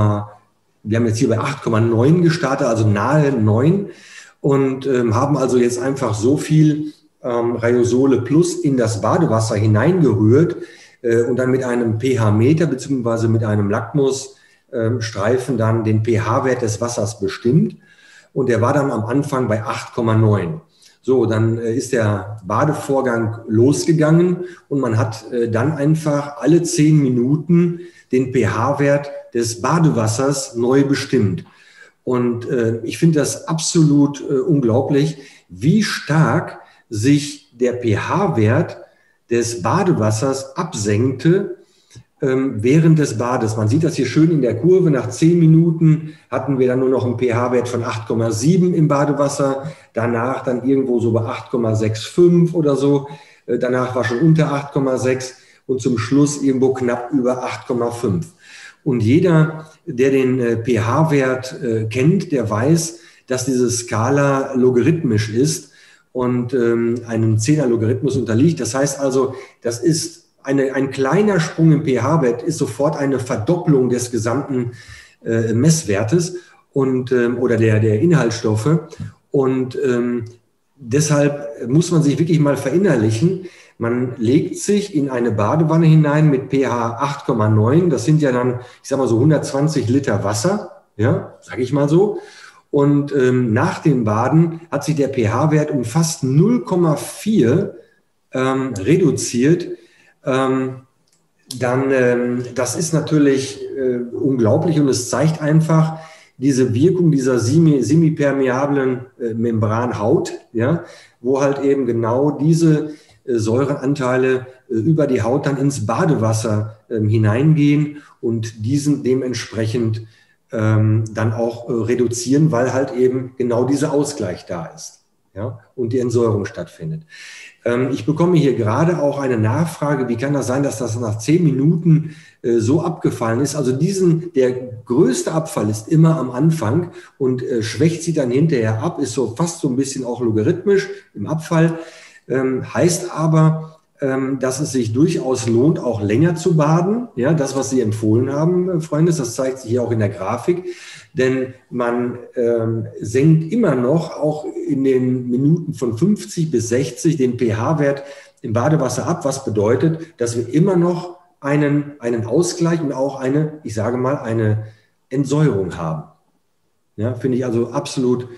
8,9 gestartet, also nahe 9. Und haben also jetzt einfach so viel Rhayosole Plus in das Badewasser hineingerührt und dann mit einem pH-Meter bzw. mit einem Lackmusstreifen dann den pH-Wert des Wassers bestimmt. Und der war dann am Anfang bei 8,9. So, dann ist der Badevorgang losgegangen und man hat dann einfach alle 10 Minuten den pH-Wert des Badewassers neu bestimmt. Und ich finde das absolut unglaublich, wie stark sich der pH-Wert des Badewassers absenkte während des Bades. Man sieht das hier schön in der Kurve. Nach 10 Minuten hatten wir dann nur noch einen pH-Wert von 8,7 im Badewasser. Danach dann irgendwo so bei 8,65 oder so. Danach war schon unter 8,6 und zum Schluss irgendwo knapp über 8,5. Und jeder, der den pH-Wert kennt, der weiß, dass diese Skala logarithmisch ist und einem 10er-Logarithmus unterliegt. Das heißt also, das ist ein kleiner Sprung im pH-Wert, ist sofort eine Verdopplung des gesamten Messwertes oder der Inhaltsstoffe. Und deshalb muss man sich wirklich mal verinnerlichen, man legt sich in eine Badewanne hinein mit pH 8,9. Das sind ja dann, ich sag mal so 120 Liter Wasser, ja, sage ich mal so. Und nach dem Baden hat sich der pH-Wert um fast 0,4 reduziert. Das ist natürlich unglaublich und es zeigt einfach diese Wirkung dieser semipermeablen Membranhaut, ja, wo halt eben genau diese Säurenanteile über die Haut dann ins Badewasser hineingehen und diesen dementsprechend dann auch reduzieren, weil halt eben genau dieser Ausgleich da ist, ja, und die Entsäuerung stattfindet. Ich bekomme hier gerade auch eine Nachfrage, wie kann das sein, dass das nach 10 Minuten so abgefallen ist? Also der größte Abfall ist immer am Anfang und schwächt sich dann hinterher ab, ist so fast so ein bisschen auch logarithmisch im Abfall. Heißt aber, dass es sich durchaus lohnt, auch länger zu baden. Ja, das, was Sie empfohlen haben, Freunde, das zeigt sich hier auch in der Grafik. Denn man senkt immer noch, auch in den Minuten von 50 bis 60, den pH-Wert im Badewasser ab. Was bedeutet, dass wir immer noch einen Ausgleich und auch eine Entsäuerung haben. Ja, finde ich also absolut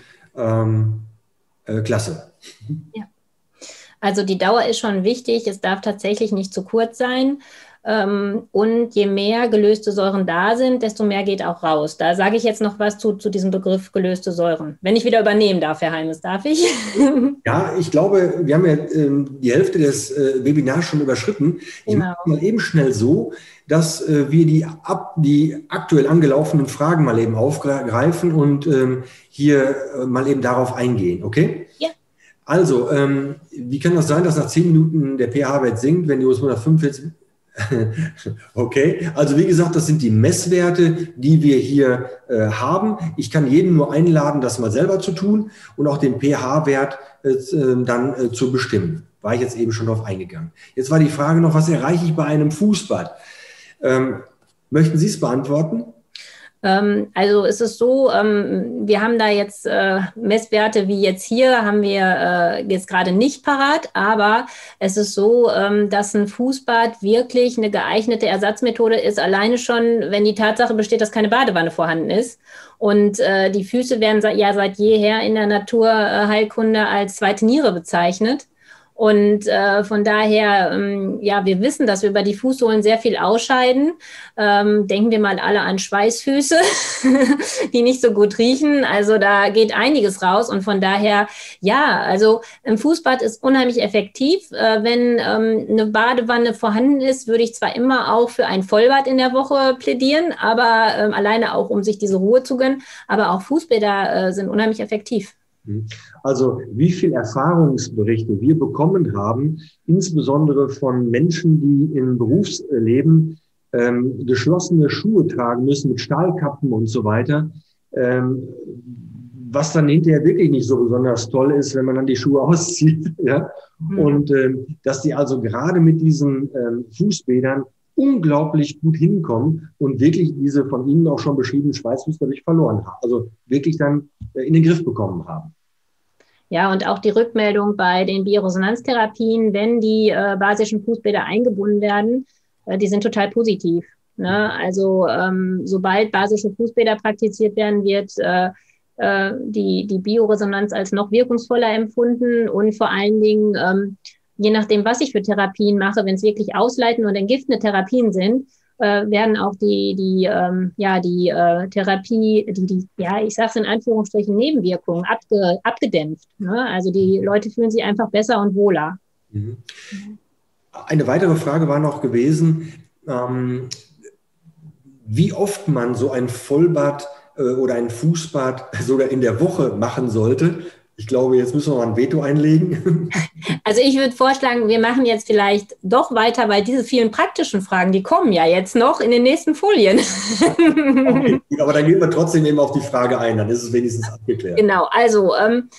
klasse. Ja. Also die Dauer ist schon wichtig, es darf tatsächlich nicht zu kurz sein. Und je mehr gelöste Säuren da sind, desto mehr geht auch raus. Da sage ich jetzt noch was zu diesem Begriff gelöste Säuren. Wenn ich wieder übernehmen darf, Herr Heimes, darf ich? Ja, ich glaube, wir haben ja die Hälfte des Webinars schon überschritten. Ich mache mal eben schnell so, dass wir die aktuell angelaufenen Fragen mal eben aufgreifen und hier mal eben darauf eingehen, okay? Ja. Also, wie kann das sein, dass nach 10 Minuten der pH-Wert sinkt, wenn die Osmose nach 45... Okay, also wie gesagt, das sind die Messwerte, die wir hier haben. Ich kann jeden nur einladen, das mal selber zu tun und auch den pH-Wert dann zu bestimmen. War ich jetzt eben schon darauf eingegangen. Jetzt war die Frage noch, was erreiche ich bei einem Fußbad? Möchten Sie es beantworten? Also es ist so, wir haben da jetzt Messwerte wie jetzt hier, haben wir jetzt gerade nicht parat, aber es ist so, dass ein Fußbad wirklich eine geeignete Ersatzmethode ist, alleine schon, wenn die Tatsache besteht, dass keine Badewanne vorhanden ist. Und die Füße werden ja seit jeher in der Naturheilkunde als zweite Niere bezeichnet. Und von daher, ja, wir wissen, dass wir über die Fußsohlen sehr viel ausscheiden. Denken wir mal alle an Schweißfüße, die nicht so gut riechen. Also da geht einiges raus. Und von daher, ja, also ein Fußbad ist unheimlich effektiv. Wenn eine Badewanne vorhanden ist, würde ich zwar immer auch für ein Vollbad in der Woche plädieren, aber alleine auch, um sich diese Ruhe zu gönnen. Aber auch Fußbäder sind unheimlich effektiv. Also wie viele Erfahrungsberichte wir bekommen haben, insbesondere von Menschen, die im Berufsleben geschlossene Schuhe tragen müssen mit Stahlkappen und so weiter, was dann hinterher wirklich nicht so besonders toll ist, wenn man dann die Schuhe auszieht. Ja? Und dass die also gerade mit diesen Fußbädern unglaublich gut hinkommen und wirklich diese von Ihnen auch schon beschriebenen Schweißfüße nicht verloren haben. Also wirklich dann in den Griff bekommen haben. Ja, und auch die Rückmeldung bei den Bioresonanztherapien, wenn die basischen Fußbäder eingebunden werden, die sind total positiv. Ne? Also sobald basische Fußbäder praktiziert werden, wird die Bioresonanz als noch wirkungsvoller empfunden und vor allen Dingen je nachdem, was ich für Therapien mache, wenn es wirklich ausleitende und entgiftende Therapien sind, werden auch die Therapie, ich sage es in Anführungsstrichen, Nebenwirkungen abgedämpft. Ne? Also die Leute fühlen sich einfach besser und wohler. Mhm. Eine weitere Frage war noch gewesen, wie oft man so ein Vollbad oder ein Fußbad sogar in der Woche machen sollte. Ich glaube, jetzt müssen wir mal ein Veto einlegen. Also ich würde vorschlagen, wir machen jetzt vielleicht doch weiter, weil diese vielen praktischen Fragen, die kommen ja jetzt noch in den nächsten Folien. Okay, gut, aber dann gehen wir trotzdem eben auf die Frage ein, dann ist es wenigstens abgeklärt. Genau, also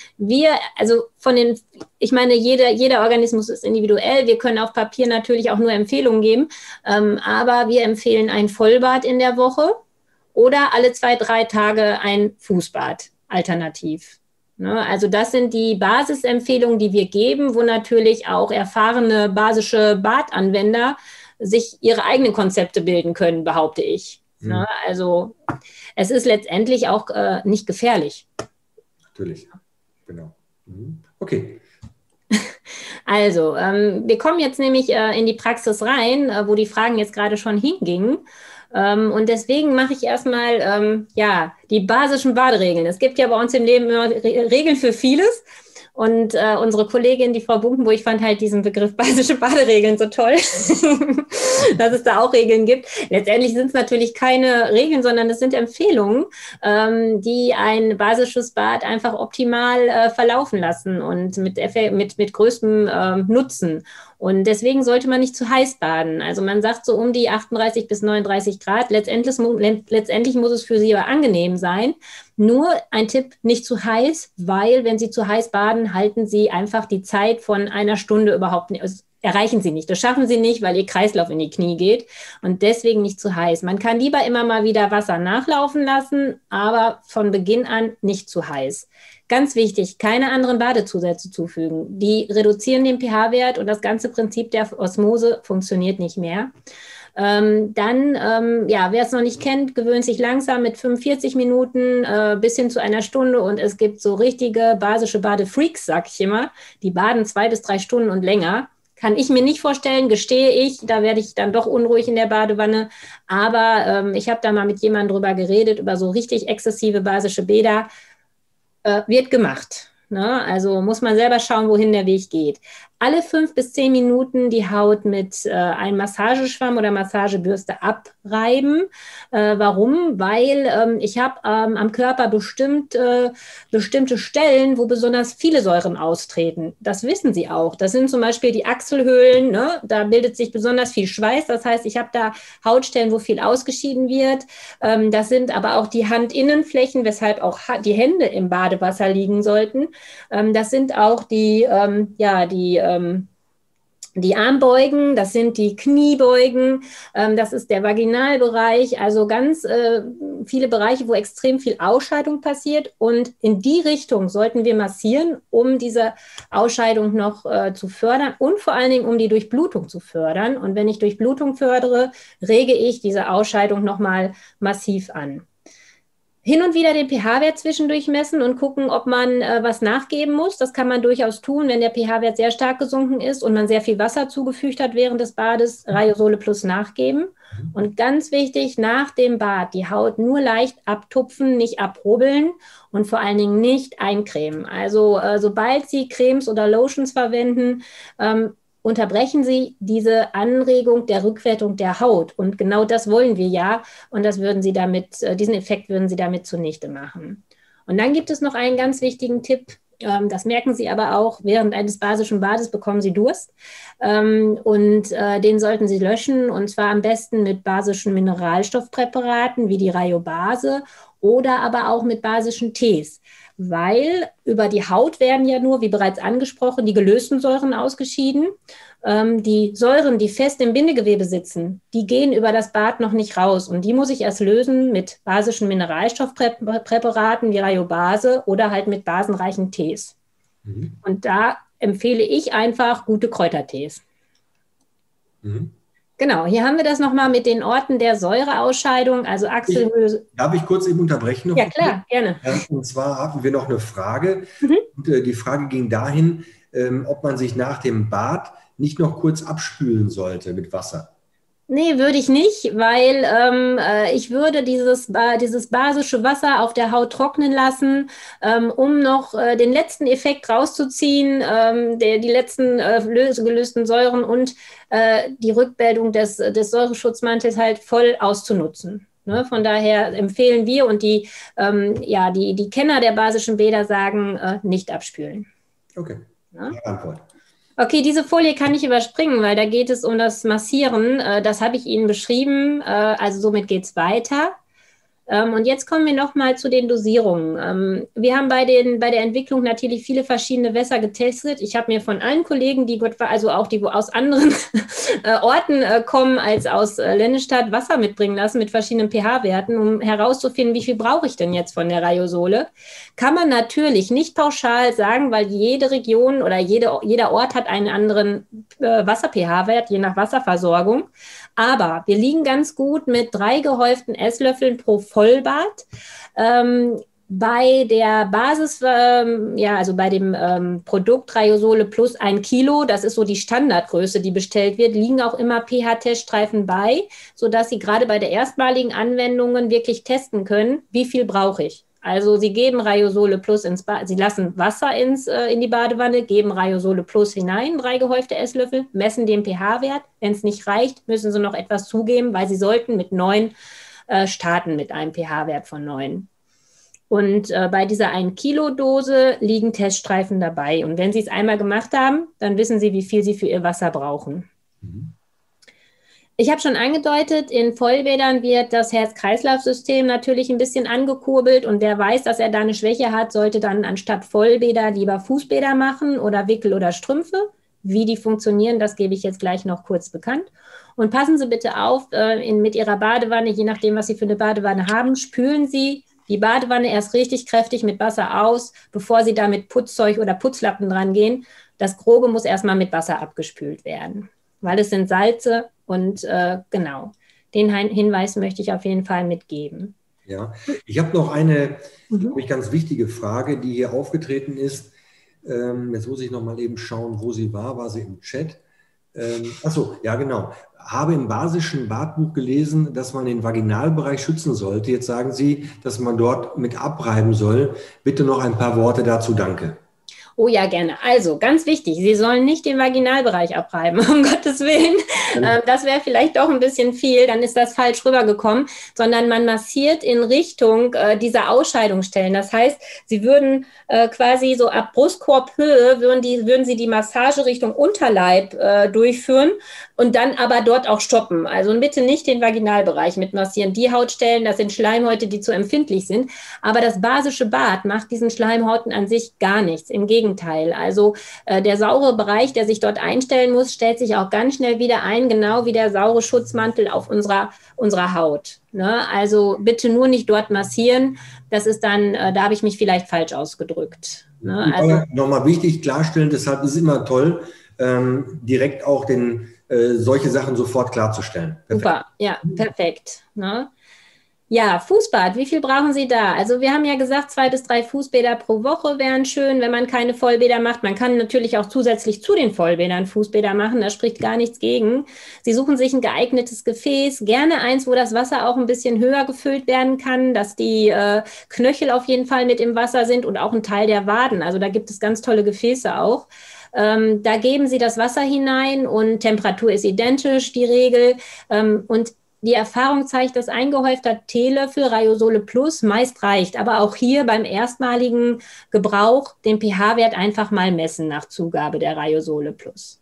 ich meine, jeder Organismus ist individuell. Wir können auf Papier natürlich auch nur Empfehlungen geben, aber wir empfehlen ein Vollbad in der Woche oder alle 2-3 Tage ein Fußbad alternativ. Also das sind die Basisempfehlungen, die wir geben, wo natürlich auch erfahrene basische Badanwender sich ihre eigenen Konzepte bilden können, behaupte ich. Mhm. Also es ist letztendlich auch nicht gefährlich. Natürlich, genau. Okay. Also, wir kommen jetzt nämlich in die Praxis rein, wo die Fragen jetzt gerade schon hingingen. Und deswegen mache ich erstmal die basischen Baderegeln. Es gibt ja bei uns im Leben immer Regeln für vieles. Und unsere Kollegin, die Frau Bunkenburg, fand halt diesen Begriff basische Baderegeln so toll, dass es da auch Regeln gibt. Letztendlich sind es natürlich keine Regeln, sondern es sind Empfehlungen, die ein basisches Bad einfach optimal verlaufen lassen und mit größtem Nutzen. Und deswegen sollte man nicht zu heiß baden. Also man sagt so um die 38 bis 39 Grad. Letztendlich muss es für Sie aber angenehm sein. Nur ein Tipp, nicht zu heiß, weil wenn Sie zu heiß baden, halten Sie einfach die Zeit von einer Stunde überhaupt nicht. Erreichen Sie nicht. Das schaffen Sie nicht, weil Ihr Kreislauf in die Knie geht. Und deswegen nicht zu heiß. Man kann lieber immer mal wieder Wasser nachlaufen lassen, aber von Beginn an nicht zu heiß. Ganz wichtig, keine anderen Badezusätze zufügen. Die reduzieren den pH-Wert und das ganze Prinzip der Osmose funktioniert nicht mehr. Wer es noch nicht kennt, gewöhnt sich langsam mit 45 Minuten bis hin zu einer Stunde und es gibt so richtige basische Badefreaks, sag ich immer, die baden 2 bis 3 Stunden und länger. Kann ich mir nicht vorstellen, gestehe ich. Da werde ich dann doch unruhig in der Badewanne. Aber ich habe da mal mit jemandem drüber geredet, über so richtig exzessive basische Bäder. Wird gemacht. Ne? Also muss man selber schauen, wohin der Weg geht. Alle 5 bis 10 Minuten die Haut mit einem Massageschwamm oder Massagebürste abreiben. Warum? Weil ich habe am Körper bestimmte Stellen, wo besonders viele Säuren austreten. Das wissen Sie auch. Das sind zum Beispiel die Achselhöhlen. Ne? Da bildet sich besonders viel Schweiß. Das heißt, ich habe da Hautstellen, wo viel ausgeschieden wird. Das sind aber auch die Handinnenflächen, weshalb auch die Hände im Badewasser liegen sollten. Das sind auch die Armbeugen, das sind die Kniebeugen, das ist der Vaginalbereich, also ganz viele Bereiche, wo extrem viel Ausscheidung passiert. Und in die Richtung sollten wir massieren, um diese Ausscheidung noch zu fördern und vor allen Dingen, um die Durchblutung zu fördern. Und wenn ich Durchblutung fördere, rege ich diese Ausscheidung nochmal massiv an. Hin und wieder den pH-Wert zwischendurch messen und gucken, ob man was nachgeben muss. Das kann man durchaus tun, wenn der pH-Wert sehr stark gesunken ist und man sehr viel Wasser zugefügt hat während des Bades, Rayosole Plus nachgeben. Und ganz wichtig, nach dem Bad die Haut nur leicht abtupfen, nicht abrubbeln und vor allen Dingen nicht eincremen. Also sobald Sie Cremes oder Lotions verwenden, unterbrechen Sie diese Anregung der Rückwärtung der Haut. Und genau das wollen wir ja. Und das würden Sie diesen Effekt würden Sie damit zunichte machen. Und dann gibt es noch einen ganz wichtigen Tipp. Das merken Sie aber auch, während eines basischen Bades bekommen Sie Durst. Den sollten Sie löschen. Und zwar am besten mit basischen Mineralstoffpräparaten wie die Rayobase oder aber auch mit basischen Tees. Weil über die Haut werden ja nur, wie bereits angesprochen, die gelösten Säuren ausgeschieden. Die Säuren, die fest im Bindegewebe sitzen, die gehen über das Bad noch nicht raus. Und die muss ich erst lösen mit basischen Mineralstoffpräparaten wie Rayobase oder halt mit basenreichen Tees. Mhm. Und da empfehle ich einfach gute Kräutertees. Mhm. Genau, hier haben wir das nochmal mit den Orten der Säureausscheidung, also Achselhöhle. Darf ich kurz eben unterbrechen? Ja, klar, gerne. Und zwar hatten wir noch eine Frage. Und, die Frage ging dahin, ob man sich nach dem Bad nicht noch kurz abspülen sollte mit Wasser. Nee, würde ich nicht, weil ich würde dieses basische Wasser auf der Haut trocknen lassen, um noch den letzten Effekt rauszuziehen, die letzten gelösten Säuren und die Rückbildung des Säureschutzmantels halt voll auszunutzen. Ne? Von daher empfehlen wir und die Kenner der basischen Bäder sagen, nicht abspülen. Okay, klare Antwort. Okay, diese Folie kann ich überspringen, weil da geht es um das Massieren. Das habe ich Ihnen beschrieben, also somit geht es weiter. Und jetzt kommen wir nochmal zu den Dosierungen. Wir haben bei der Entwicklung natürlich viele verschiedene Wässer getestet. Ich habe mir von allen Kollegen, die wo aus anderen Orten kommen als aus Lennestadt, Wasser mitbringen lassen mit verschiedenen pH-Werten, um herauszufinden, wie viel brauche ich denn jetzt von der Rayosole. Kann man natürlich nicht pauschal sagen, weil jede Region oder jeder Ort hat einen anderen Wasser-pH-Wert, je nach Wasserversorgung. Aber wir liegen ganz gut mit 3 gehäuften Esslöffeln pro Vollbad. Bei der Basis, also bei dem Produkt Rayosole Plus 1 Kilo, das ist so die Standardgröße, die bestellt wird, liegen auch immer pH-Teststreifen bei, sodass Sie gerade bei der erstmaligen Anwendungen wirklich testen können, wie viel brauche ich. Also Sie geben Rayosole Plus ins Bad, Sie lassen Wasser in die Badewanne, geben Rayosole Plus hinein, 3 gehäufte Esslöffel, messen den pH-Wert. Wenn es nicht reicht, müssen Sie noch etwas zugeben, weil Sie sollten mit 9 starten mit einem pH-Wert von 9. Und bei dieser 1 Kilo Dose liegen Teststreifen dabei. Und wenn Sie es einmal gemacht haben, dann wissen Sie, wie viel Sie für Ihr Wasser brauchen. Mhm. Ich habe schon angedeutet, in Vollbädern wird das Herz-Kreislauf-System natürlich ein bisschen angekurbelt und wer weiß, dass er da eine Schwäche hat, sollte dann anstatt Vollbäder lieber Fußbäder machen oder Wickel oder Strümpfe. Wie die funktionieren, das gebe ich jetzt gleich noch kurz bekannt. Und passen Sie bitte auf, mit Ihrer Badewanne, je nachdem, was Sie für eine Badewanne haben, spülen Sie die Badewanne erst richtig kräftig mit Wasser aus, bevor Sie da mit Putzzeug oder Putzlappen dran gehen. Das Grobe muss erstmal mit Wasser abgespült werden, weil es sind Salze. Und genau, den Hinweis möchte ich auf jeden Fall mitgeben. Ja, ich habe noch eine ganz wichtige Frage, die hier aufgetreten ist. Jetzt muss ich noch mal eben schauen, wo sie war. War sie im Chat? Achso, ja genau. Habe im basischen Badbuch gelesen, dass man den Vaginalbereich schützen sollte. Jetzt sagen Sie, dass man dort mit abreiben soll. Bitte noch ein paar Worte dazu, danke. Oh ja, gerne. Also, ganz wichtig, Sie sollen nicht den Vaginalbereich abreiben, um Gottes Willen. Das wäre vielleicht doch ein bisschen viel, dann ist das falsch rübergekommen, sondern man massiert in Richtung dieser Ausscheidungsstellen. Das heißt, Sie würden quasi so ab Brustkorbhöhe, würden Sie die Massage Richtung Unterleib durchführen und dann aber dort auch stoppen. Also bitte nicht den Vaginalbereich mit massieren. Die Hautstellen, das sind Schleimhäute, die zu empfindlich sind. Aber das basische Bad macht diesen Schleimhäuten an sich gar nichts. Im Gegenteil. Also der saure Bereich, der sich dort einstellen muss, stellt sich auch ganz schnell wieder ein, genau wie der saure Schutzmantel auf unserer Haut. Ne? Also bitte nur nicht dort massieren. Das ist dann, da habe ich mich vielleicht falsch ausgedrückt. Ne? Also, nochmal wichtig klarstellen, deshalb ist es immer toll, direkt auch solche Sachen sofort klarzustellen. Perfekt. Super, ja, perfekt. Ne? Ja, Fußbad, wie viel brauchen Sie da? Also wir haben ja gesagt, 2 bis 3 Fußbäder pro Woche wären schön, wenn man keine Vollbäder macht. Man kann natürlich auch zusätzlich zu den Vollbädern Fußbäder machen, da spricht gar nichts gegen. Sie suchen sich ein geeignetes Gefäß, gerne eins, wo das Wasser auch ein bisschen höher gefüllt werden kann, dass die Knöchel auf jeden Fall mit im Wasser sind und auch ein Teil der Waden. Also da gibt es ganz tolle Gefäße auch. Da geben Sie das Wasser hinein und Temperatur ist identisch, die Regel. Und die Erfahrung zeigt, dass ein gehäufter Teelöffel Rayosole Plus meist reicht. Aber auch hier beim erstmaligen Gebrauch den pH-Wert einfach mal messen nach Zugabe der Rayosole Plus.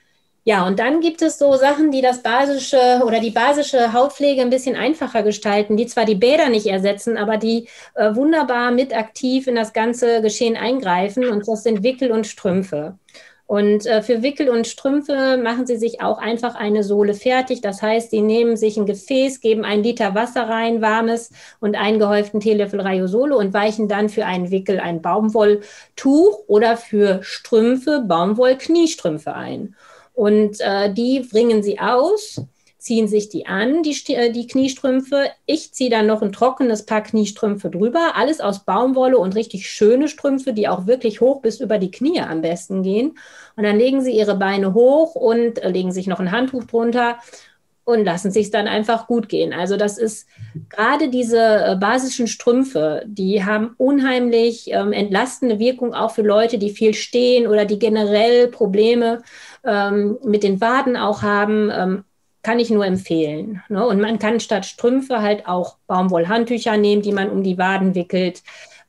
Ja, und dann gibt es so Sachen, die das basische oder die basische Hautpflege ein bisschen einfacher gestalten, die zwar die Bäder nicht ersetzen, aber die wunderbar mit aktiv in das ganze Geschehen eingreifen. Und das sind Wickel und Strümpfe. Und für Wickel und Strümpfe machen Sie sich auch einfach eine Sohle fertig. Das heißt, Sie nehmen sich ein Gefäß, geben 1 Liter Wasser rein, warmes, und einen gehäuften Teelöffel Rayosole und weichen dann für einen Wickel ein Baumwolltuch oder für Strümpfe Baumwollkniestrümpfe ein. Und die bringen Sie aus, ziehen sich die an, die Kniestrümpfe. Ich ziehe dann noch ein trockenes Paar Kniestrümpfe drüber. Alles aus Baumwolle und richtig schöne Strümpfe, die auch wirklich hoch bis über die Knie am besten gehen. Und dann legen Sie Ihre Beine hoch und legen sich noch ein Handtuch drunter und lassen sich dann einfach gut gehen. Also das ist gerade diese basischen Strümpfe, die haben unheimlich entlastende Wirkung auch für Leute, die viel stehen oder die generell Probleme mit den Waden auch haben. Kann ich nur empfehlen. Ne? Und man kann statt Strümpfe halt auch Baumwollhandtücher nehmen, die man um die Waden wickelt.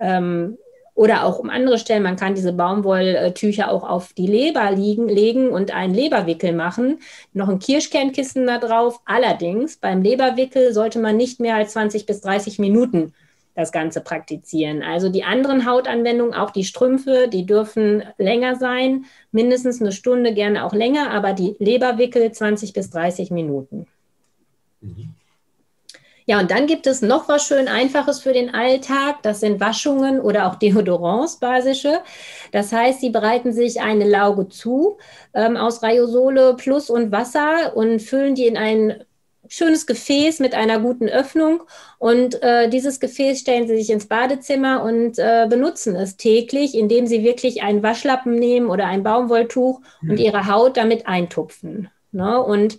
Oder auch um andere Stellen. Man kann diese Baumwolltücher auch auf die Leber legen und einen Leberwickel machen. Noch ein Kirschkernkissen da drauf. Allerdings beim Leberwickel sollte man nicht mehr als 20 bis 30 Minuten das Ganze praktizieren. Also die anderen Hautanwendungen, auch die Strümpfe, die dürfen länger sein, mindestens 1 Stunde, gerne auch länger, aber die Leberwickel 20 bis 30 Minuten. Mhm. Ja, und dann gibt es noch was schön Einfaches für den Alltag. Das sind Waschungen oder auch Deodorants, basische. Das heißt, Sie bereiten sich eine Lauge zu aus Rayosole Plus und Wasser und füllen die in ein schönes Gefäß mit einer guten Öffnung, und dieses Gefäß stellen Sie sich ins Badezimmer und benutzen es täglich, indem Sie wirklich einen Waschlappen nehmen oder ein Baumwolltuch und Ihre Haut damit eintupfen. Ne? Und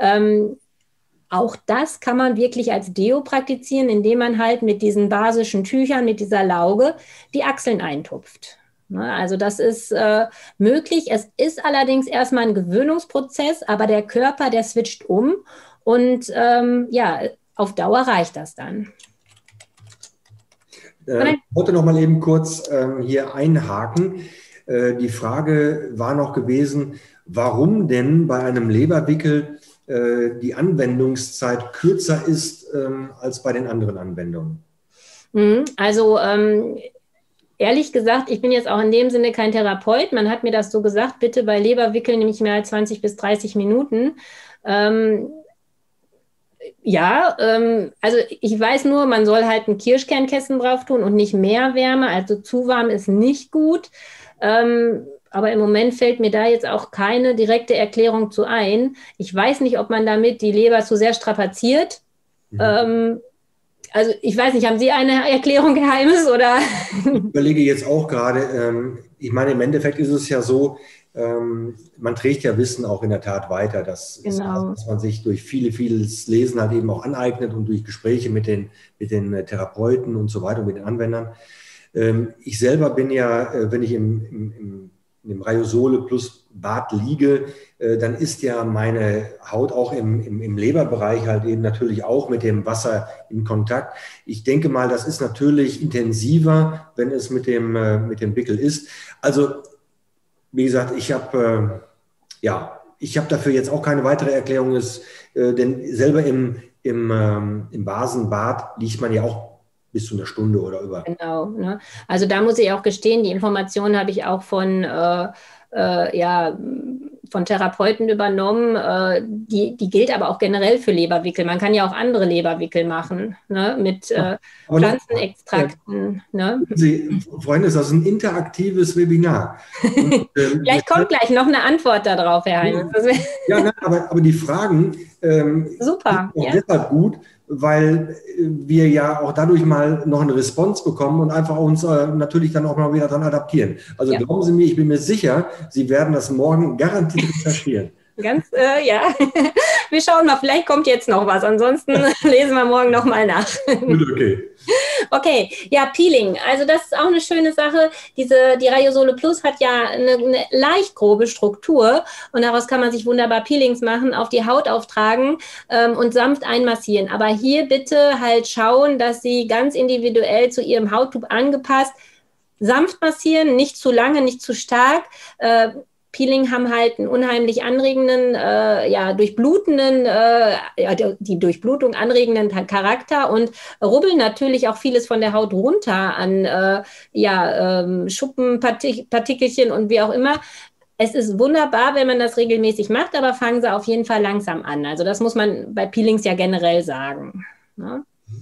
auch das kann man wirklich als Deo praktizieren, indem man halt mit diesen basischen Tüchern, mit dieser Lauge, die Achseln eintupft. Ne? Also das ist möglich. Es ist allerdings erstmal ein Gewöhnungsprozess, aber der Körper, der switcht um. Und ja, auf Dauer reicht das dann. Ich wollte noch mal eben kurz hier einhaken. Die Frage war noch gewesen, warum denn bei einem Leberwickel die Anwendungszeit kürzer ist als bei den anderen Anwendungen? Also ehrlich gesagt, ich bin jetzt auch in dem Sinne kein Therapeut. Man hat mir das so gesagt, bitte bei Leberwickeln nicht mehr als 20 bis 30 Minuten. Ja, also ich weiß nur, man soll halt ein Kirschkernkissen drauf tun und nicht mehr Wärme. Also zu warm ist nicht gut. Aber im Moment fällt mir da jetzt auch keine direkte Erklärung zu ein. Ich weiß nicht, ob man damit die Leber zu sehr strapaziert. Also ich weiß nicht, haben Sie eine Erklärung, Geheimes? Oder? Ich überlege jetzt auch gerade, ich meine, im Endeffekt ist es ja so, Man trägt ja Wissen auch in der Tat weiter. Das ist was, was man sich durch vieles Lesen halt eben auch aneignet und durch Gespräche mit den Therapeuten und so weiter, mit den Anwendern. Ich selber bin ja, wenn ich in dem Rayosole plus Bad liege, dann ist ja meine Haut auch im Leberbereich halt eben natürlich auch mit dem Wasser in Kontakt. Ich denke mal, das ist natürlich intensiver, wenn es mit dem Wickel ist. Also, wie gesagt, ich habe dafür jetzt auch keine weitere Erklärung, denn selber im Basenbad liegt man ja auch bis zu einer Stunde oder über. Genau. Ne? Also da muss ich auch gestehen, die Informationen habe ich auch von Therapeuten übernommen. Die gilt aber auch generell für Leberwickel. Man kann ja auch andere Leberwickel machen, ne? Mit Pflanzenextrakten. Ne? Sie, Freunde, das ist ein interaktives Webinar. Und, vielleicht kommt gleich noch eine Antwort darauf, Herr Heinz. Ja, aber die Fragen super, sind auch deshalb gut, weil wir ja auch dadurch mal noch eine Response bekommen und einfach uns natürlich dann auch mal wieder dran adaptieren. Also glauben Sie mir, ich bin mir sicher, Sie werden das morgen garantiert recherchieren. Ganz, ja. Wir schauen mal, vielleicht kommt jetzt noch was. Ansonsten lesen wir morgen nochmal nach. Okay. Okay, ja, Peeling. Also das ist auch eine schöne Sache. Die Rayosole Plus hat ja eine leicht grobe Struktur und daraus kann man sich wunderbar Peelings machen, auf die Haut auftragen und sanft einmassieren. Aber hier bitte halt schauen, dass Sie ganz individuell zu Ihrem Hauttyp angepasst sanft massieren, nicht zu lange, nicht zu stark. Peeling haben halt einen unheimlich anregenden, durchblutenden, die Durchblutung anregenden Charakter und rubbeln natürlich auch vieles von der Haut runter an Schuppen, Partikelchen und wie auch immer. Es ist wunderbar, wenn man das regelmäßig macht, aber fangen Sie auf jeden Fall langsam an. Also das muss man bei Peelings ja generell sagen. Ne?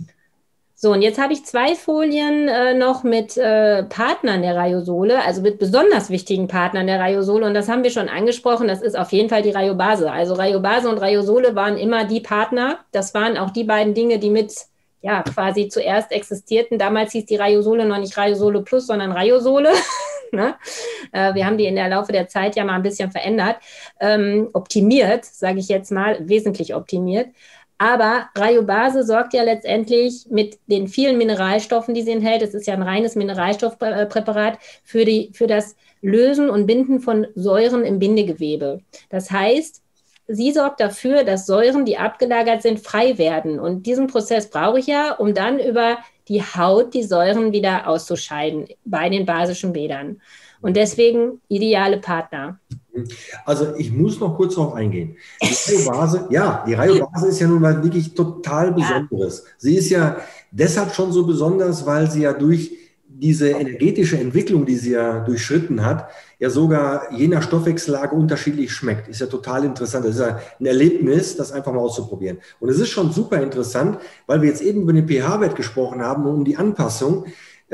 So, und jetzt habe ich 2 Folien noch mit Partnern der Rayosole, also mit besonders wichtigen Partnern der Rayosole. Und das haben wir schon angesprochen, das ist auf jeden Fall die Rayobase. Also Rayobase und Rayosole waren immer die Partner. Das waren auch die beiden Dinge, die quasi zuerst existierten. Damals hieß die Rayosole noch nicht Rayosole Plus, sondern Rayosole. Ne? Wir haben die in der Laufe der Zeit ja mal ein bisschen verändert. Optimiert, sage ich jetzt mal, wesentlich optimiert. Aber Rayobase sorgt ja letztendlich mit den vielen Mineralstoffen, die sie enthält, es ist ja ein reines Mineralstoffpräparat, für das Lösen und Binden von Säuren im Bindegewebe. Das heißt, sie sorgt dafür, dass Säuren, die abgelagert sind, frei werden. Und diesen Prozess brauche ich ja, um dann über die Haut die Säuren wieder auszuscheiden bei den basischen Bädern. Und deswegen ideale Partner. Also ich muss noch kurz darauf eingehen. Die Rayobase ist ja nun mal wirklich total Besonderes. Sie ist ja deshalb schon so besonders, weil sie ja durch diese energetische Entwicklung, die sie ja durchschritten hat, ja sogar je nach Stoffwechsellage unterschiedlich schmeckt. Ist ja total interessant. Das ist ja ein Erlebnis, das einfach mal auszuprobieren. Und es ist schon super interessant, weil wir jetzt eben über den pH-Wert gesprochen haben und um die Anpassung.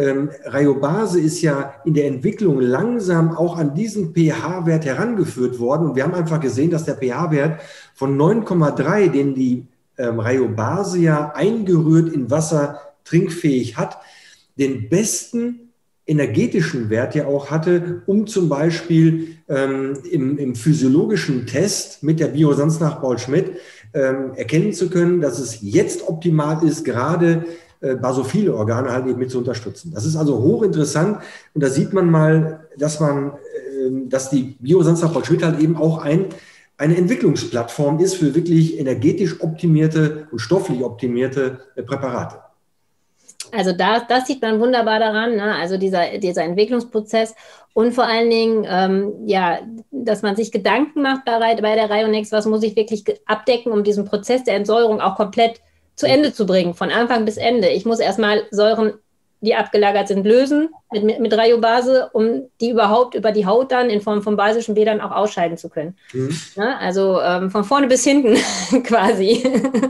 Rayobase ist ja in der Entwicklung langsam auch an diesen pH-Wert herangeführt worden. Und wir haben einfach gesehen, dass der pH-Wert von 9,3, den die Rayobase ja eingerührt in Wasser trinkfähig hat, den besten energetischen Wert ja auch hatte, um zum Beispiel im physiologischen Test mit der Bioresonanz nach Paul-Schmidt erkennen zu können, dass es jetzt optimal ist, gerade basophile Organe halt eben mit zu unterstützen. Das ist also hochinteressant und da sieht man mal, dass die Bioresonanz nach Paul-Schmidt halt eben auch eine Entwicklungsplattform ist für wirklich energetisch optimierte und stofflich optimierte Präparate. Also das sieht man wunderbar daran, ne? Also dieser Entwicklungsprozess und vor allen Dingen, dass man sich Gedanken macht bei der Rayonex, was muss ich wirklich abdecken, um diesen Prozess der Entsäuerung auch komplett zu Ende zu bringen, von Anfang bis Ende. Ich muss erstmal Säuren, die abgelagert sind, lösen mit Rayobase, um die überhaupt über die Haut dann in Form von basischen Bädern auch ausscheiden zu können. Ja, also von vorne bis hinten quasi.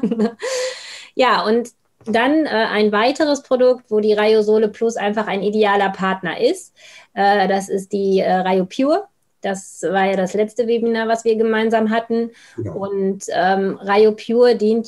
Ja, und dann ein weiteres Produkt, wo die Rayosole Plus einfach ein idealer Partner ist. Das ist die Rayopure. Das war ja das letzte Webinar, was wir gemeinsam hatten. Genau. Und RyoPure dient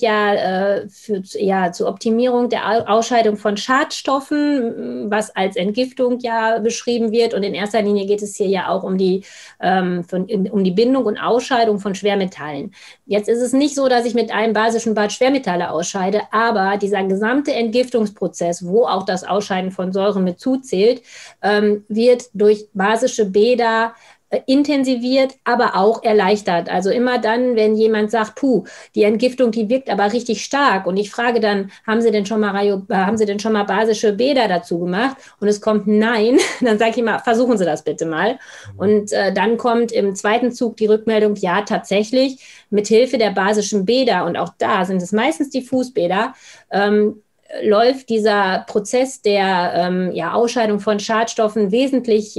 zur Optimierung der Ausscheidung von Schadstoffen, was als Entgiftung ja beschrieben wird. Und in erster Linie geht es hier ja auch um die Bindung und Ausscheidung von Schwermetallen. Jetzt ist es nicht so, dass ich mit einem basischen Bad Schwermetalle ausscheide, aber dieser gesamte Entgiftungsprozess, wo auch das Ausscheiden von Säuren mit zuzählt, wird durch basische Bäder intensiviert, aber auch erleichtert. Also immer dann, wenn jemand sagt, die Entgiftung, die wirkt aber richtig stark, und ich frage dann, haben Sie denn schon mal basische Bäder dazu gemacht? Und es kommt nein, dann sage ich immer, versuchen Sie das bitte mal. Und dann kommt im zweiten Zug die Rückmeldung, ja, tatsächlich, mit Hilfe der basischen Bäder, und auch da sind es meistens die Fußbäder, läuft dieser Prozess der Ausscheidung von Schadstoffen wesentlich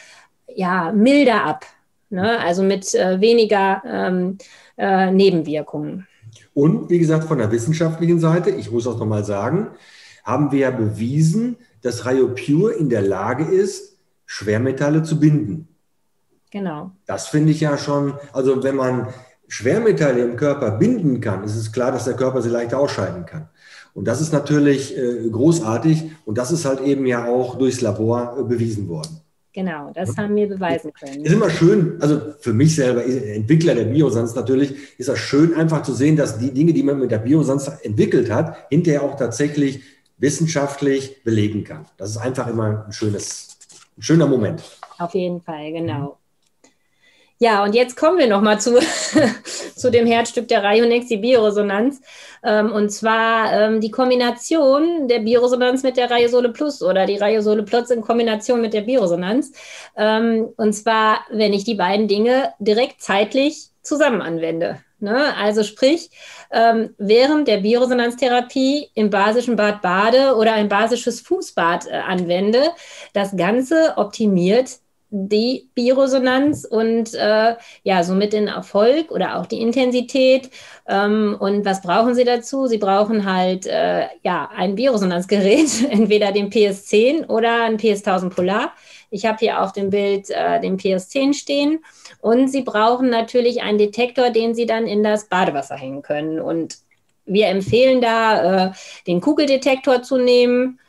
milder ab, ne? Also mit weniger Nebenwirkungen. Und wie gesagt, von der wissenschaftlichen Seite, ich muss auch nochmal sagen, haben wir ja bewiesen, dass RyoPure in der Lage ist, Schwermetalle zu binden. Genau. Das finde ich ja schon, also wenn man Schwermetalle im Körper binden kann, ist es klar, dass der Körper sie leicht ausscheiden kann. Und das ist natürlich großartig, und das ist halt eben ja auch durchs Labor bewiesen worden. Genau, das haben wir beweisen können. Ist immer schön, also für mich selber, Entwickler der Biosanz natürlich, ist das schön einfach zu sehen, dass die Dinge, die man mit der Biosanz entwickelt hat, hinterher auch tatsächlich wissenschaftlich belegen kann. Das ist einfach immer ein schöner Moment. Auf jeden Fall, genau. Ja, und jetzt kommen wir nochmal zu dem Herzstück der Rayonex, die Bioresonanz. Und zwar die Kombination der Bioresonanz mit der Rayosole Plus oder die Rayosole Plus in Kombination mit der Bioresonanz. Und zwar, wenn ich die beiden Dinge direkt zeitlich zusammen anwende. Ne? Also sprich, während der Bioresonanztherapie im basischen Bad bade oder ein basisches Fußbad anwende, das Ganze optimiert die Bioresonanz und somit den Erfolg oder auch die Intensität. Und was brauchen Sie dazu? Sie brauchen halt ein Bioresonanzgerät, entweder den PS10 oder ein PS1000 Polar. Ich habe hier auf dem Bild den PS10 stehen. Und Sie brauchen natürlich einen Detektor, den Sie dann in das Badewasser hängen können. Und wir empfehlen da, den Kugeldetektor zu nehmen.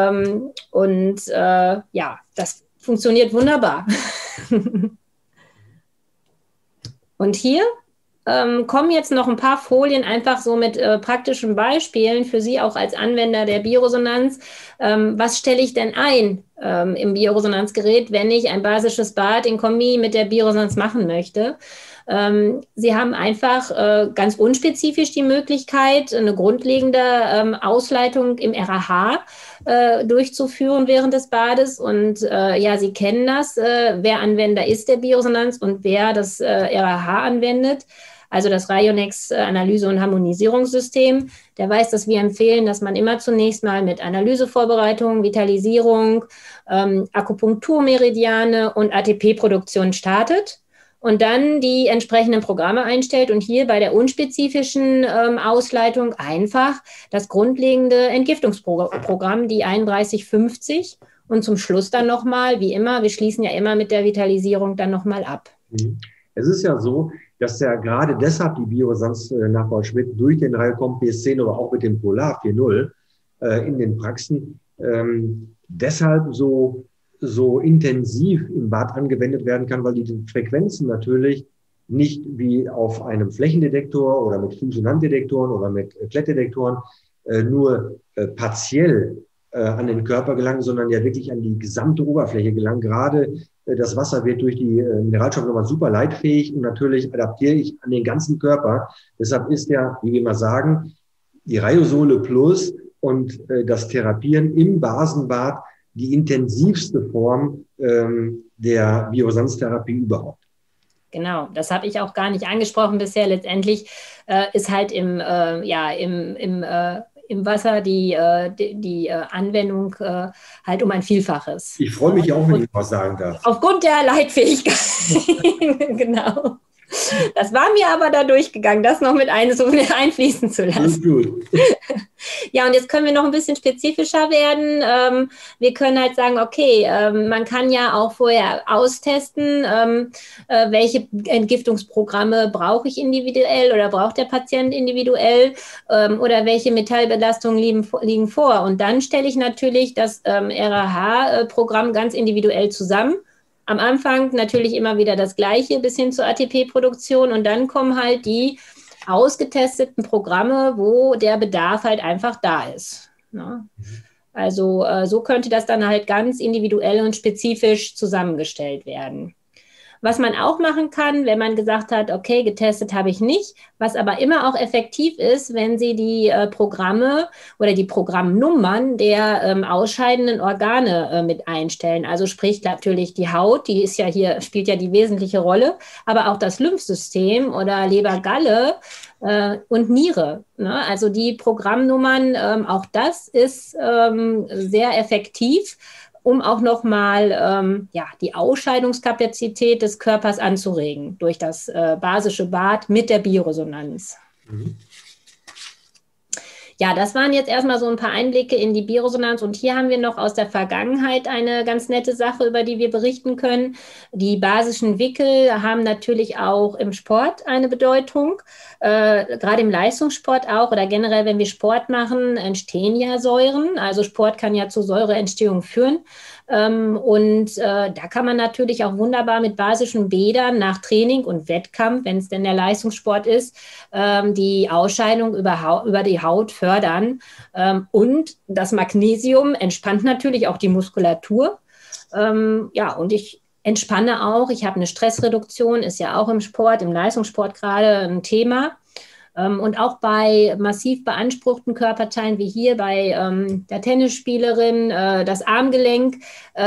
Das funktioniert wunderbar. Und hier kommen jetzt noch ein paar Folien einfach so mit praktischen Beispielen für Sie auch als Anwender der Bioresonanz. Was stelle ich denn ein im Bioresonanzgerät, wenn ich ein basisches Bad in Kombi mit der Bioresonanz machen möchte? Sie haben einfach ganz unspezifisch die Möglichkeit, eine grundlegende Ausleitung im RAH durchzuführen während des Bades. Und Sie kennen das, wer Anwender ist der Bioresonanz und wer das RAH anwendet. Also das Rayonex Analyse- und Harmonisierungssystem. Der weiß, dass wir empfehlen, dass man immer zunächst mal mit Analysevorbereitung, Vitalisierung, Akupunkturmeridiane und ATP-Produktion startet und dann die entsprechenden Programme einstellt und hier bei der unspezifischen Ausleitung einfach das grundlegende Entgiftungsprogramm, die 3150, und zum Schluss dann nochmal, wie immer, wir schließen ja immer mit der Vitalisierung dann nochmal ab. Es ist ja so, dass ja gerade deshalb die Bioresonanz nach Paul Schmidt durch den Rayocom PS10 oder auch mit dem Polar 4.0 in den Praxen deshalb so intensiv im Bad angewendet werden kann, weil die Frequenzen natürlich nicht wie auf einem Flächendetektor oder mit Fuß- und Handdetektoren oder mit Klettdetektoren nur partiell an den Körper gelangen, sondern ja wirklich an die gesamte Oberfläche gelangen. Gerade das Wasser wird durch die Mineralstoffe nochmal super leitfähig und natürlich adaptiere ich an den ganzen Körper. Deshalb ist ja, wie wir mal sagen, die Rayosole Plus und das Therapieren im Basenbad die intensivste Form der Bioresonanztherapie überhaupt. Genau, das habe ich auch gar nicht angesprochen bisher. Letztendlich ist halt im Wasser die Anwendung halt um ein Vielfaches. Ich freue mich auch, wenn ich was sagen darf. Aufgrund der Leitfähigkeit. Genau. Das war mir aber da durchgegangen, das noch mit so einfließen zu lassen. Gut. Ja, und jetzt können wir noch ein bisschen spezifischer werden. Wir können halt sagen, okay, man kann ja auch vorher austesten, welche Entgiftungsprogramme brauche ich individuell oder braucht der Patient individuell oder welche Metallbelastungen liegen vor. Und dann stelle ich natürlich das RAH-Programm ganz individuell zusammen. Am Anfang natürlich immer wieder das Gleiche bis hin zur ATP-Produktion und dann kommen halt die ausgetesteten Programme, wo der Bedarf halt einfach da ist. Ne? Also so könnte das dann halt ganz individuell und spezifisch zusammengestellt werden. Was man auch machen kann, wenn man gesagt hat, okay, getestet habe ich nicht, was aber immer auch effektiv ist, wenn Sie die Programme oder die Programmnummern der ausscheidenden Organe mit einstellen. Also sprich natürlich die Haut, die ist ja hier, spielt ja die wesentliche Rolle, aber auch das Lymphsystem oder Leber, Galle und Niere. Ne? Also die Programmnummern, auch das ist sehr effektiv, um auch nochmal die Ausscheidungskapazität des Körpers anzuregen durch das basische Bad mit der Bioresonanz. Mhm. Ja, das waren jetzt erstmal so ein paar Einblicke in die Bioresonanz und hier haben wir noch aus der Vergangenheit eine ganz nette Sache, über die wir berichten können. Die basischen Wickel haben natürlich auch im Sport eine Bedeutung, gerade im Leistungssport auch oder generell, wenn wir Sport machen, entstehen ja Säuren, also Sport kann ja zu Säureentstehung führen. Da kann man natürlich auch wunderbar mit basischen Bädern nach Training und Wettkampf, wenn es denn der Leistungssport ist, die Ausscheidung über die Haut fördern. Und das Magnesium entspannt natürlich auch die Muskulatur. Und ich entspanne auch. Ich habe eine Stressreduktion, ist ja auch im Sport, im Leistungssport gerade ein Thema. Und auch bei massiv beanspruchten Körperteilen wie hier bei der Tennisspielerin, das Armgelenk,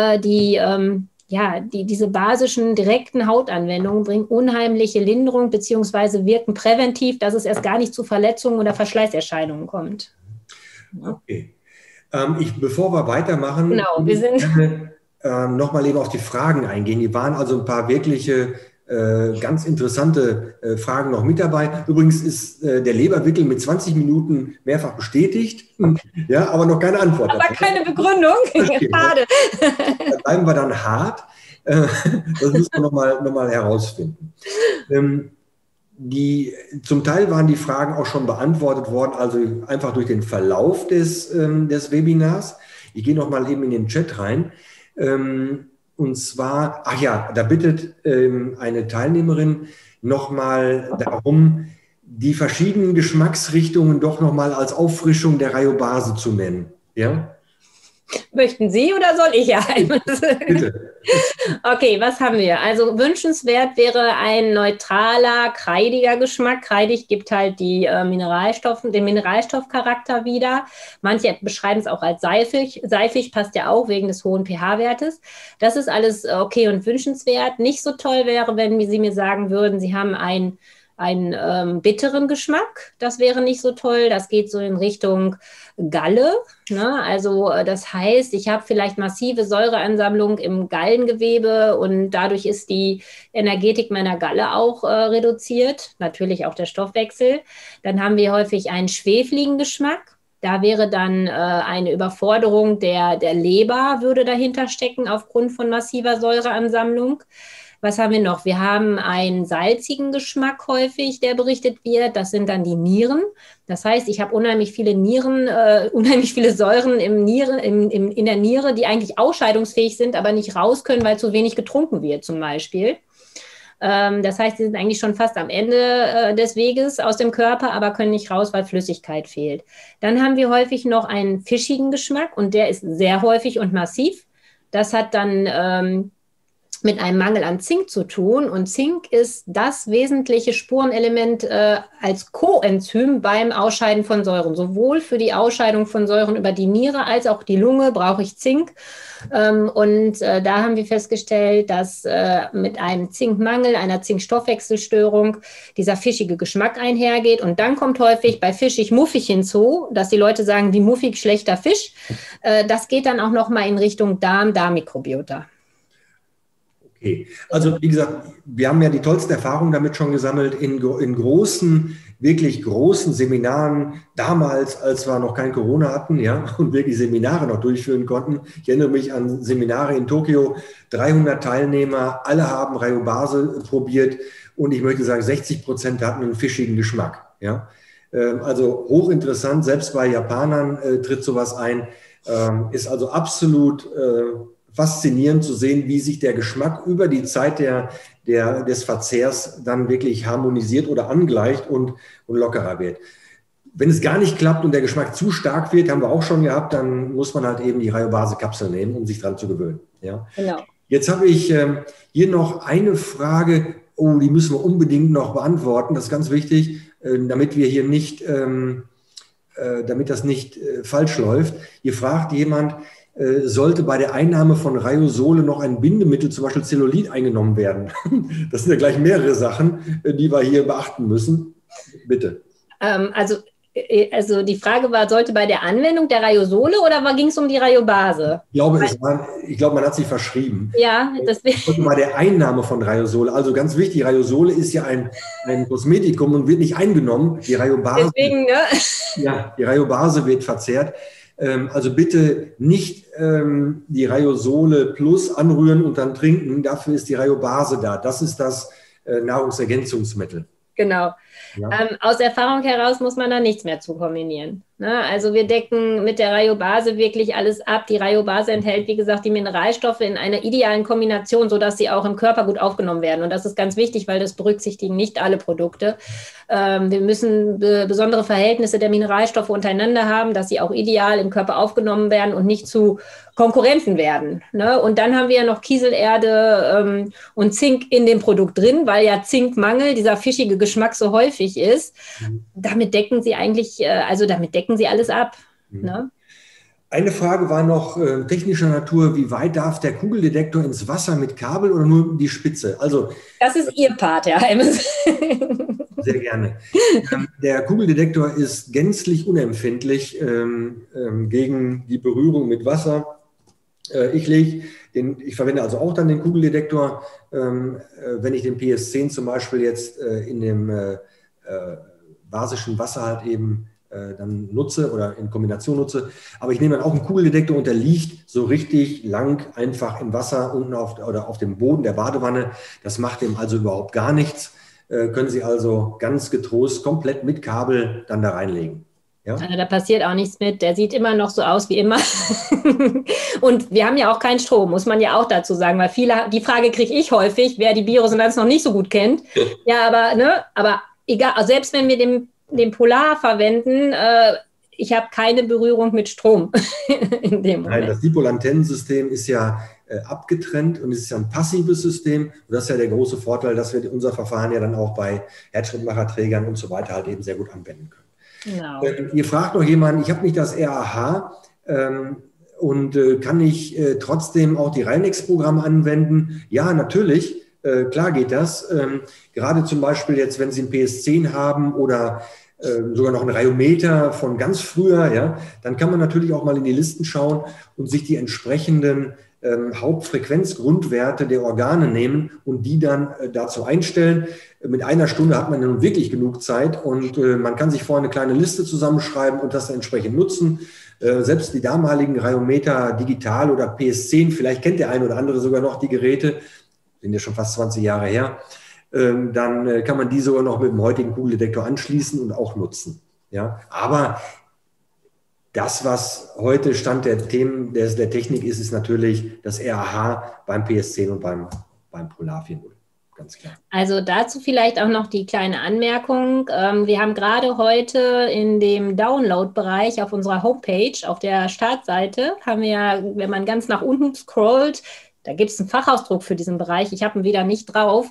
diese basischen direkten Hautanwendungen bringen unheimliche Linderung beziehungsweise wirken präventiv, dass es erst gar nicht zu Verletzungen oder Verschleißerscheinungen kommt. Okay. Bevor wir weitermachen, genau, wir sind nochmal eben auf die Fragen eingehen. Die waren also ein paar wirkliche ganz interessante Fragen noch mit dabei. Übrigens ist der Leberwickel mit 20 Minuten mehrfach bestätigt, ja, aber noch keine Antwort. Aber keine Begründung. Schade. Da bleiben wir dann hart. Das müssen wir noch mal herausfinden. Zum Teil waren die Fragen auch schon beantwortet worden, also einfach durch den Verlauf des Webinars. Ich gehe noch mal eben in den Chat rein. Und zwar, da bittet eine Teilnehmerin nochmal darum, die verschiedenen Geschmacksrichtungen doch nochmal als Auffrischung der Rayobase zu nennen. Ja? Möchten Sie oder soll ich ja? Bitte. Okay, was haben wir? Also wünschenswert wäre ein neutraler, kreidiger Geschmack. Kreidig gibt halt den Mineralstoffcharakter wieder. Manche beschreiben es auch als seifig. Seifig passt ja auch wegen des hohen pH-Wertes. Das ist alles okay und wünschenswert. Nicht so toll wäre, wenn Sie mir sagen würden, Sie haben einen bitteren Geschmack. Das wäre nicht so toll. Das geht so in Richtung Galle. Ne? Also das heißt, ich habe vielleicht massive Säureansammlung im Gallengewebe und dadurch ist die Energetik meiner Galle auch reduziert. Natürlich auch der Stoffwechsel. Dann haben wir häufig einen schwefligen Geschmack. Da wäre dann eine Überforderung der Leber würde dahinter stecken aufgrund von massiver Säureansammlung. Was haben wir noch? Wir haben einen salzigen Geschmack häufig, der berichtet wird. Das sind dann die Nieren. Das heißt, ich habe unheimlich viele Säuren in der Niere, die eigentlich ausscheidungsfähig sind, aber nicht raus können, weil zu wenig getrunken wird zum Beispiel. Das heißt, sie sind eigentlich schon fast am Ende des Weges aus dem Körper, aber können nicht raus, weil Flüssigkeit fehlt. Dann haben wir häufig noch einen fischigen Geschmack und der ist sehr häufig und massiv. Das hat dann mit einem Mangel an Zink zu tun. Und Zink ist das wesentliche Spurenelement als Coenzym beim Ausscheiden von Säuren. Sowohl für die Ausscheidung von Säuren über die Niere als auch die Lunge brauche ich Zink. Da haben wir festgestellt, dass mit einem Zinkmangel, einer Zinkstoffwechselstörung dieser fischige Geschmack einhergeht. Und dann kommt häufig bei fischig muffig hinzu, dass die Leute sagen, wie muffig, schlechter Fisch. Das geht dann auch noch mal in Richtung Darm-Mikrobiota. Okay, also wie gesagt, wir haben ja die tollsten Erfahrungen damit schon gesammelt in großen, wirklich großen Seminaren, damals, als wir noch kein Corona hatten, ja, und wirklich Seminare noch durchführen konnten. Ich erinnere mich an Seminare in Tokio, 300 Teilnehmer, alle haben Rayobase probiert und ich möchte sagen, 60% hatten einen fischigen Geschmack, ja. Also hochinteressant, selbst bei Japanern tritt sowas ein, ist also absolut faszinierend zu sehen, wie sich der Geschmack über die Zeit des Verzehrs dann wirklich harmonisiert oder angleicht und lockerer wird. Wenn es gar nicht klappt und der Geschmack zu stark wird, haben wir auch schon gehabt, dann muss man halt eben die Rayobase-Kapsel nehmen, um sich dran zu gewöhnen. Ja? Genau. Jetzt habe ich hier noch eine Frage, die müssen wir unbedingt noch beantworten, das ist ganz wichtig, damit wir hier nicht, damit das nicht falsch läuft. Hier fragt jemand, sollte bei der Einnahme von Rayosole noch ein Bindemittel, zum Beispiel Cellulid, eingenommen werden? Das sind ja gleich mehrere Sachen, die wir hier beachten müssen. Bitte. Also die Frage war, sollte bei der Anwendung der Rayosole oder ging es um die Rayobase? Ich glaube, man hat sich verschrieben. Ja, deswegen. Bei der Einnahme von Rayosole, also ganz wichtig, Rayosole ist ja ein Kosmetikum und wird nicht eingenommen. Die Rayobase, deswegen, ne? Ja, die Rayobase wird verzehrt. Also bitte nicht die Rayosole Plus anrühren und dann trinken. Dafür ist die Rayobase da. Das ist das Nahrungsergänzungsmittel. Genau. Ja. Aus Erfahrung heraus muss man da nichts mehr zu kombinieren. Ne? Also wir decken mit der Rayobase wirklich alles ab. Die Rayobase enthält, wie gesagt, die Mineralstoffe in einer idealen Kombination, sodass sie auch im Körper gut aufgenommen werden. Und das ist ganz wichtig, weil das berücksichtigen nicht alle Produkte. Wir müssen besondere Verhältnisse der Mineralstoffe untereinander haben, dass sie auch ideal im Körper aufgenommen werden und nicht zu Konkurrenten werden. Ne? Und dann haben wir ja noch Kieselerde und Zink in dem Produkt drin, weil ja Zinkmangel, dieser fischige Geschmack so häufig ist. Damit decken sie eigentlich, damit decken sie alles ab. Ne? Eine Frage war noch technischer Natur. Wie weit darf der Kugeldetektor ins Wasser mit Kabel oder nur die Spitze? Also, das ist Ihr Part, Herr Heimes. Sehr gerne. Der Kugeldetektor ist gänzlich unempfindlich gegen die Berührung mit Wasser. Ich verwende also auch dann den Kugeldetektor, wenn ich den PS10 zum Beispiel jetzt in dem basischen Wasser halt eben dann nutze oder in Kombination nutze. Aber ich nehme dann auch einen Kugeldetektor und der liegt so richtig lang einfach im Wasser unten auf dem Boden der Badewanne. Das macht dem also überhaupt gar nichts. Können Sie also ganz getrost komplett mit Kabel dann da reinlegen. Ja? Also da passiert auch nichts mit. Der sieht immer noch so aus wie immer. Und wir haben ja auch keinen Strom, muss man ja auch dazu sagen, weil die Frage kriege ich häufig, wer die Bioresonanz noch nicht so gut kennt. Ja, aber egal, selbst wenn wir den Polar verwenden, ich habe keine Berührung mit Strom in dem Moment. Nein, das Dipolantennensystem ist ja abgetrennt und es ist ja ein passives System. Und das ist ja der große Vorteil, dass wir unser Verfahren ja dann auch bei Herzschrittmacherträgern und so weiter halt eben sehr gut anwenden können. Genau. Ihr fragt noch jemanden, ich habe nicht das RAH und kann ich trotzdem auch die Reinex-Programme anwenden? Ja, natürlich. Klar geht das. Gerade zum Beispiel jetzt, wenn Sie ein PS10 haben oder sogar noch ein Rayometer von ganz früher, ja, dann kann man natürlich auch mal in die Listen schauen und sich die entsprechenden Hauptfrequenzgrundwerte der Organe nehmen und die dann dazu einstellen. Mit einer Stunde hat man nun wirklich genug Zeit und man kann sich vorher eine kleine Liste zusammenschreiben und das dann entsprechend nutzen. Selbst die damaligen Rayometer Digital oder PS10, vielleicht kennt der eine oder andere sogar noch die Geräte, sind ja schon fast 20 Jahre her, dann kann man die sogar noch mit dem heutigen Kugeldetektor anschließen und auch nutzen. Ja? Aber das, was heute Stand der Themen der Technik ist, ist natürlich das RAH beim PS10 und beim Polar 4.0. Ganz klar. Also dazu vielleicht auch noch die kleine Anmerkung. Wir haben gerade heute in dem Download-Bereich auf unserer Homepage, auf der Startseite, haben wir ja, wenn man ganz nach unten scrollt, da gibt es einen Fachausdruck für diesen Bereich. Ich habe ihn wieder nicht drauf.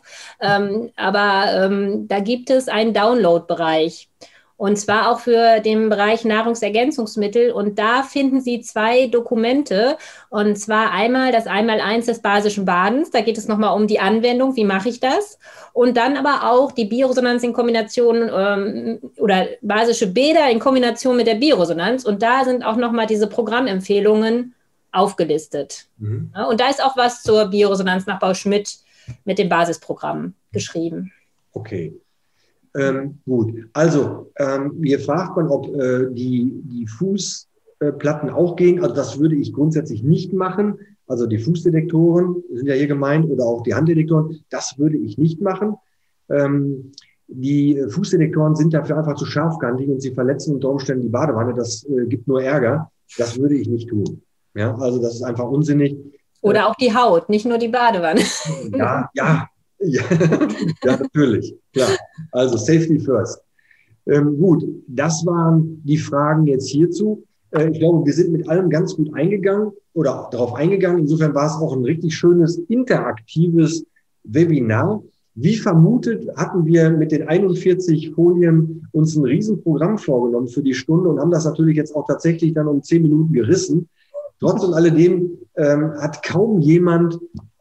Aber da gibt es einen Download-Bereich. Und zwar auch für den Bereich Nahrungsergänzungsmittel. Und da finden Sie 2 Dokumente. Und zwar einmal das Einmaleins des basischen Badens. Da geht es nochmal um die Anwendung. Wie mache ich das? Und dann aber auch die Bioresonanz in Kombination oder basische Bäder in Kombination mit der Bioresonanz. Und da sind auch nochmal diese Programmempfehlungen aufgelistet. Ja, und da ist auch was zur Bioresonanznachbau Schmidt mit dem Basisprogramm geschrieben. Okay. Gut, also hier fragt man, ob die Fußplatten auch gehen. Also das würde ich grundsätzlich nicht machen. Also die Fußdetektoren sind ja hier gemeint oder auch die Handdetektoren. Das würde ich nicht machen. Die Fußdetektoren sind dafür einfach zu scharfkantig und sie verletzen unter Umständen die Badewanne. Das gibt nur Ärger. Das würde ich nicht tun. Ja, also das ist einfach unsinnig. Oder auch die Haut, nicht nur die Badewanne. Ja, natürlich. Klar. Also Safety first. Gut, das waren die Fragen jetzt hierzu. Ich glaube, wir sind mit allem ganz gut eingegangen oder darauf eingegangen. Insofern war es auch ein richtig schönes, interaktives Webinar. Wie vermutet, hatten wir mit den 41 Folien uns ein Riesenprogramm vorgenommen für die Stunde und haben das natürlich jetzt auch tatsächlich dann um 10 Minuten gerissen. Trotz und alledem hat kaum jemand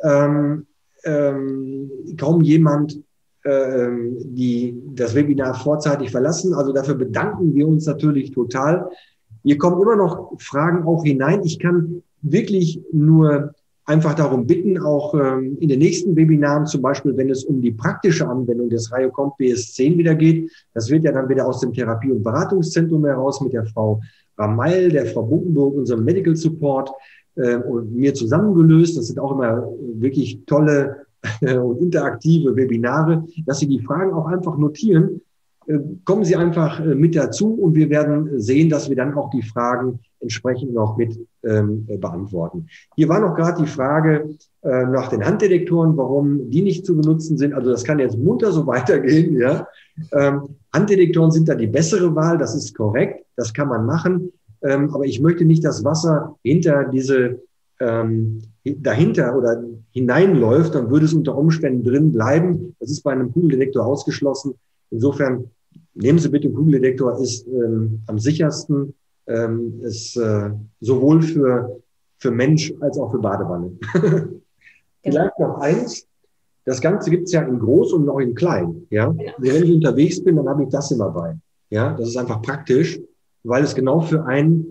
das Webinar vorzeitig verlassen. Also dafür bedanken wir uns natürlich total. Hier kommen immer noch Fragen auch hinein. Ich kann wirklich nur einfach darum bitten, auch in den nächsten Webinaren, zum Beispiel, wenn es um die praktische Anwendung des Rayocomp BS10 wieder geht, das wird ja dann wieder aus dem Therapie- und Beratungszentrum heraus mit der Frau Rameil, der Frau Bunkenburg, unserem Medical Support und mir zusammengelöst. Das sind auch immer wirklich tolle und interaktive Webinare, dass Sie die Fragen auch einfach notieren. Kommen Sie einfach mit dazu und wir werden sehen, dass wir dann auch die Fragen entsprechend noch mit beantworten. Hier war noch gerade die Frage nach den Handdetektoren, warum die nicht zu benutzen sind. Also das kann jetzt munter so weitergehen. Ja. Handdetektoren sind da die bessere Wahl, das ist korrekt, das kann man machen. Aber ich möchte nicht, dass Wasser hinter diese dahinter oder hineinläuft, dann würde es unter Umständen drin bleiben. Das ist bei einem Kugeldetektor ausgeschlossen. Insofern nehmen Sie bitte den Kugeldetektor, ist am sichersten, ist sowohl für Mensch als auch für Badewanne. Vielleicht noch eins, das Ganze gibt es ja in groß und auch in klein. Ja? Also wenn ich unterwegs bin, dann habe ich das immer bei. Ja? Das ist einfach praktisch, weil es genau für eine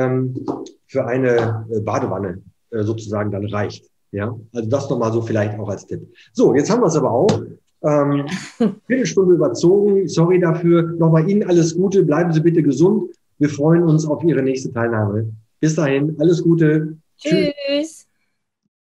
Badewanne sozusagen dann reicht. Ja? Also das nochmal so vielleicht auch als Tipp. So, jetzt haben wir es aber auch. Viertelstunde überzogen, sorry dafür. Nochmal Ihnen alles Gute, bleiben Sie bitte gesund. Wir freuen uns auf Ihre nächste Teilnahme. Bis dahin, alles Gute. Tschüss.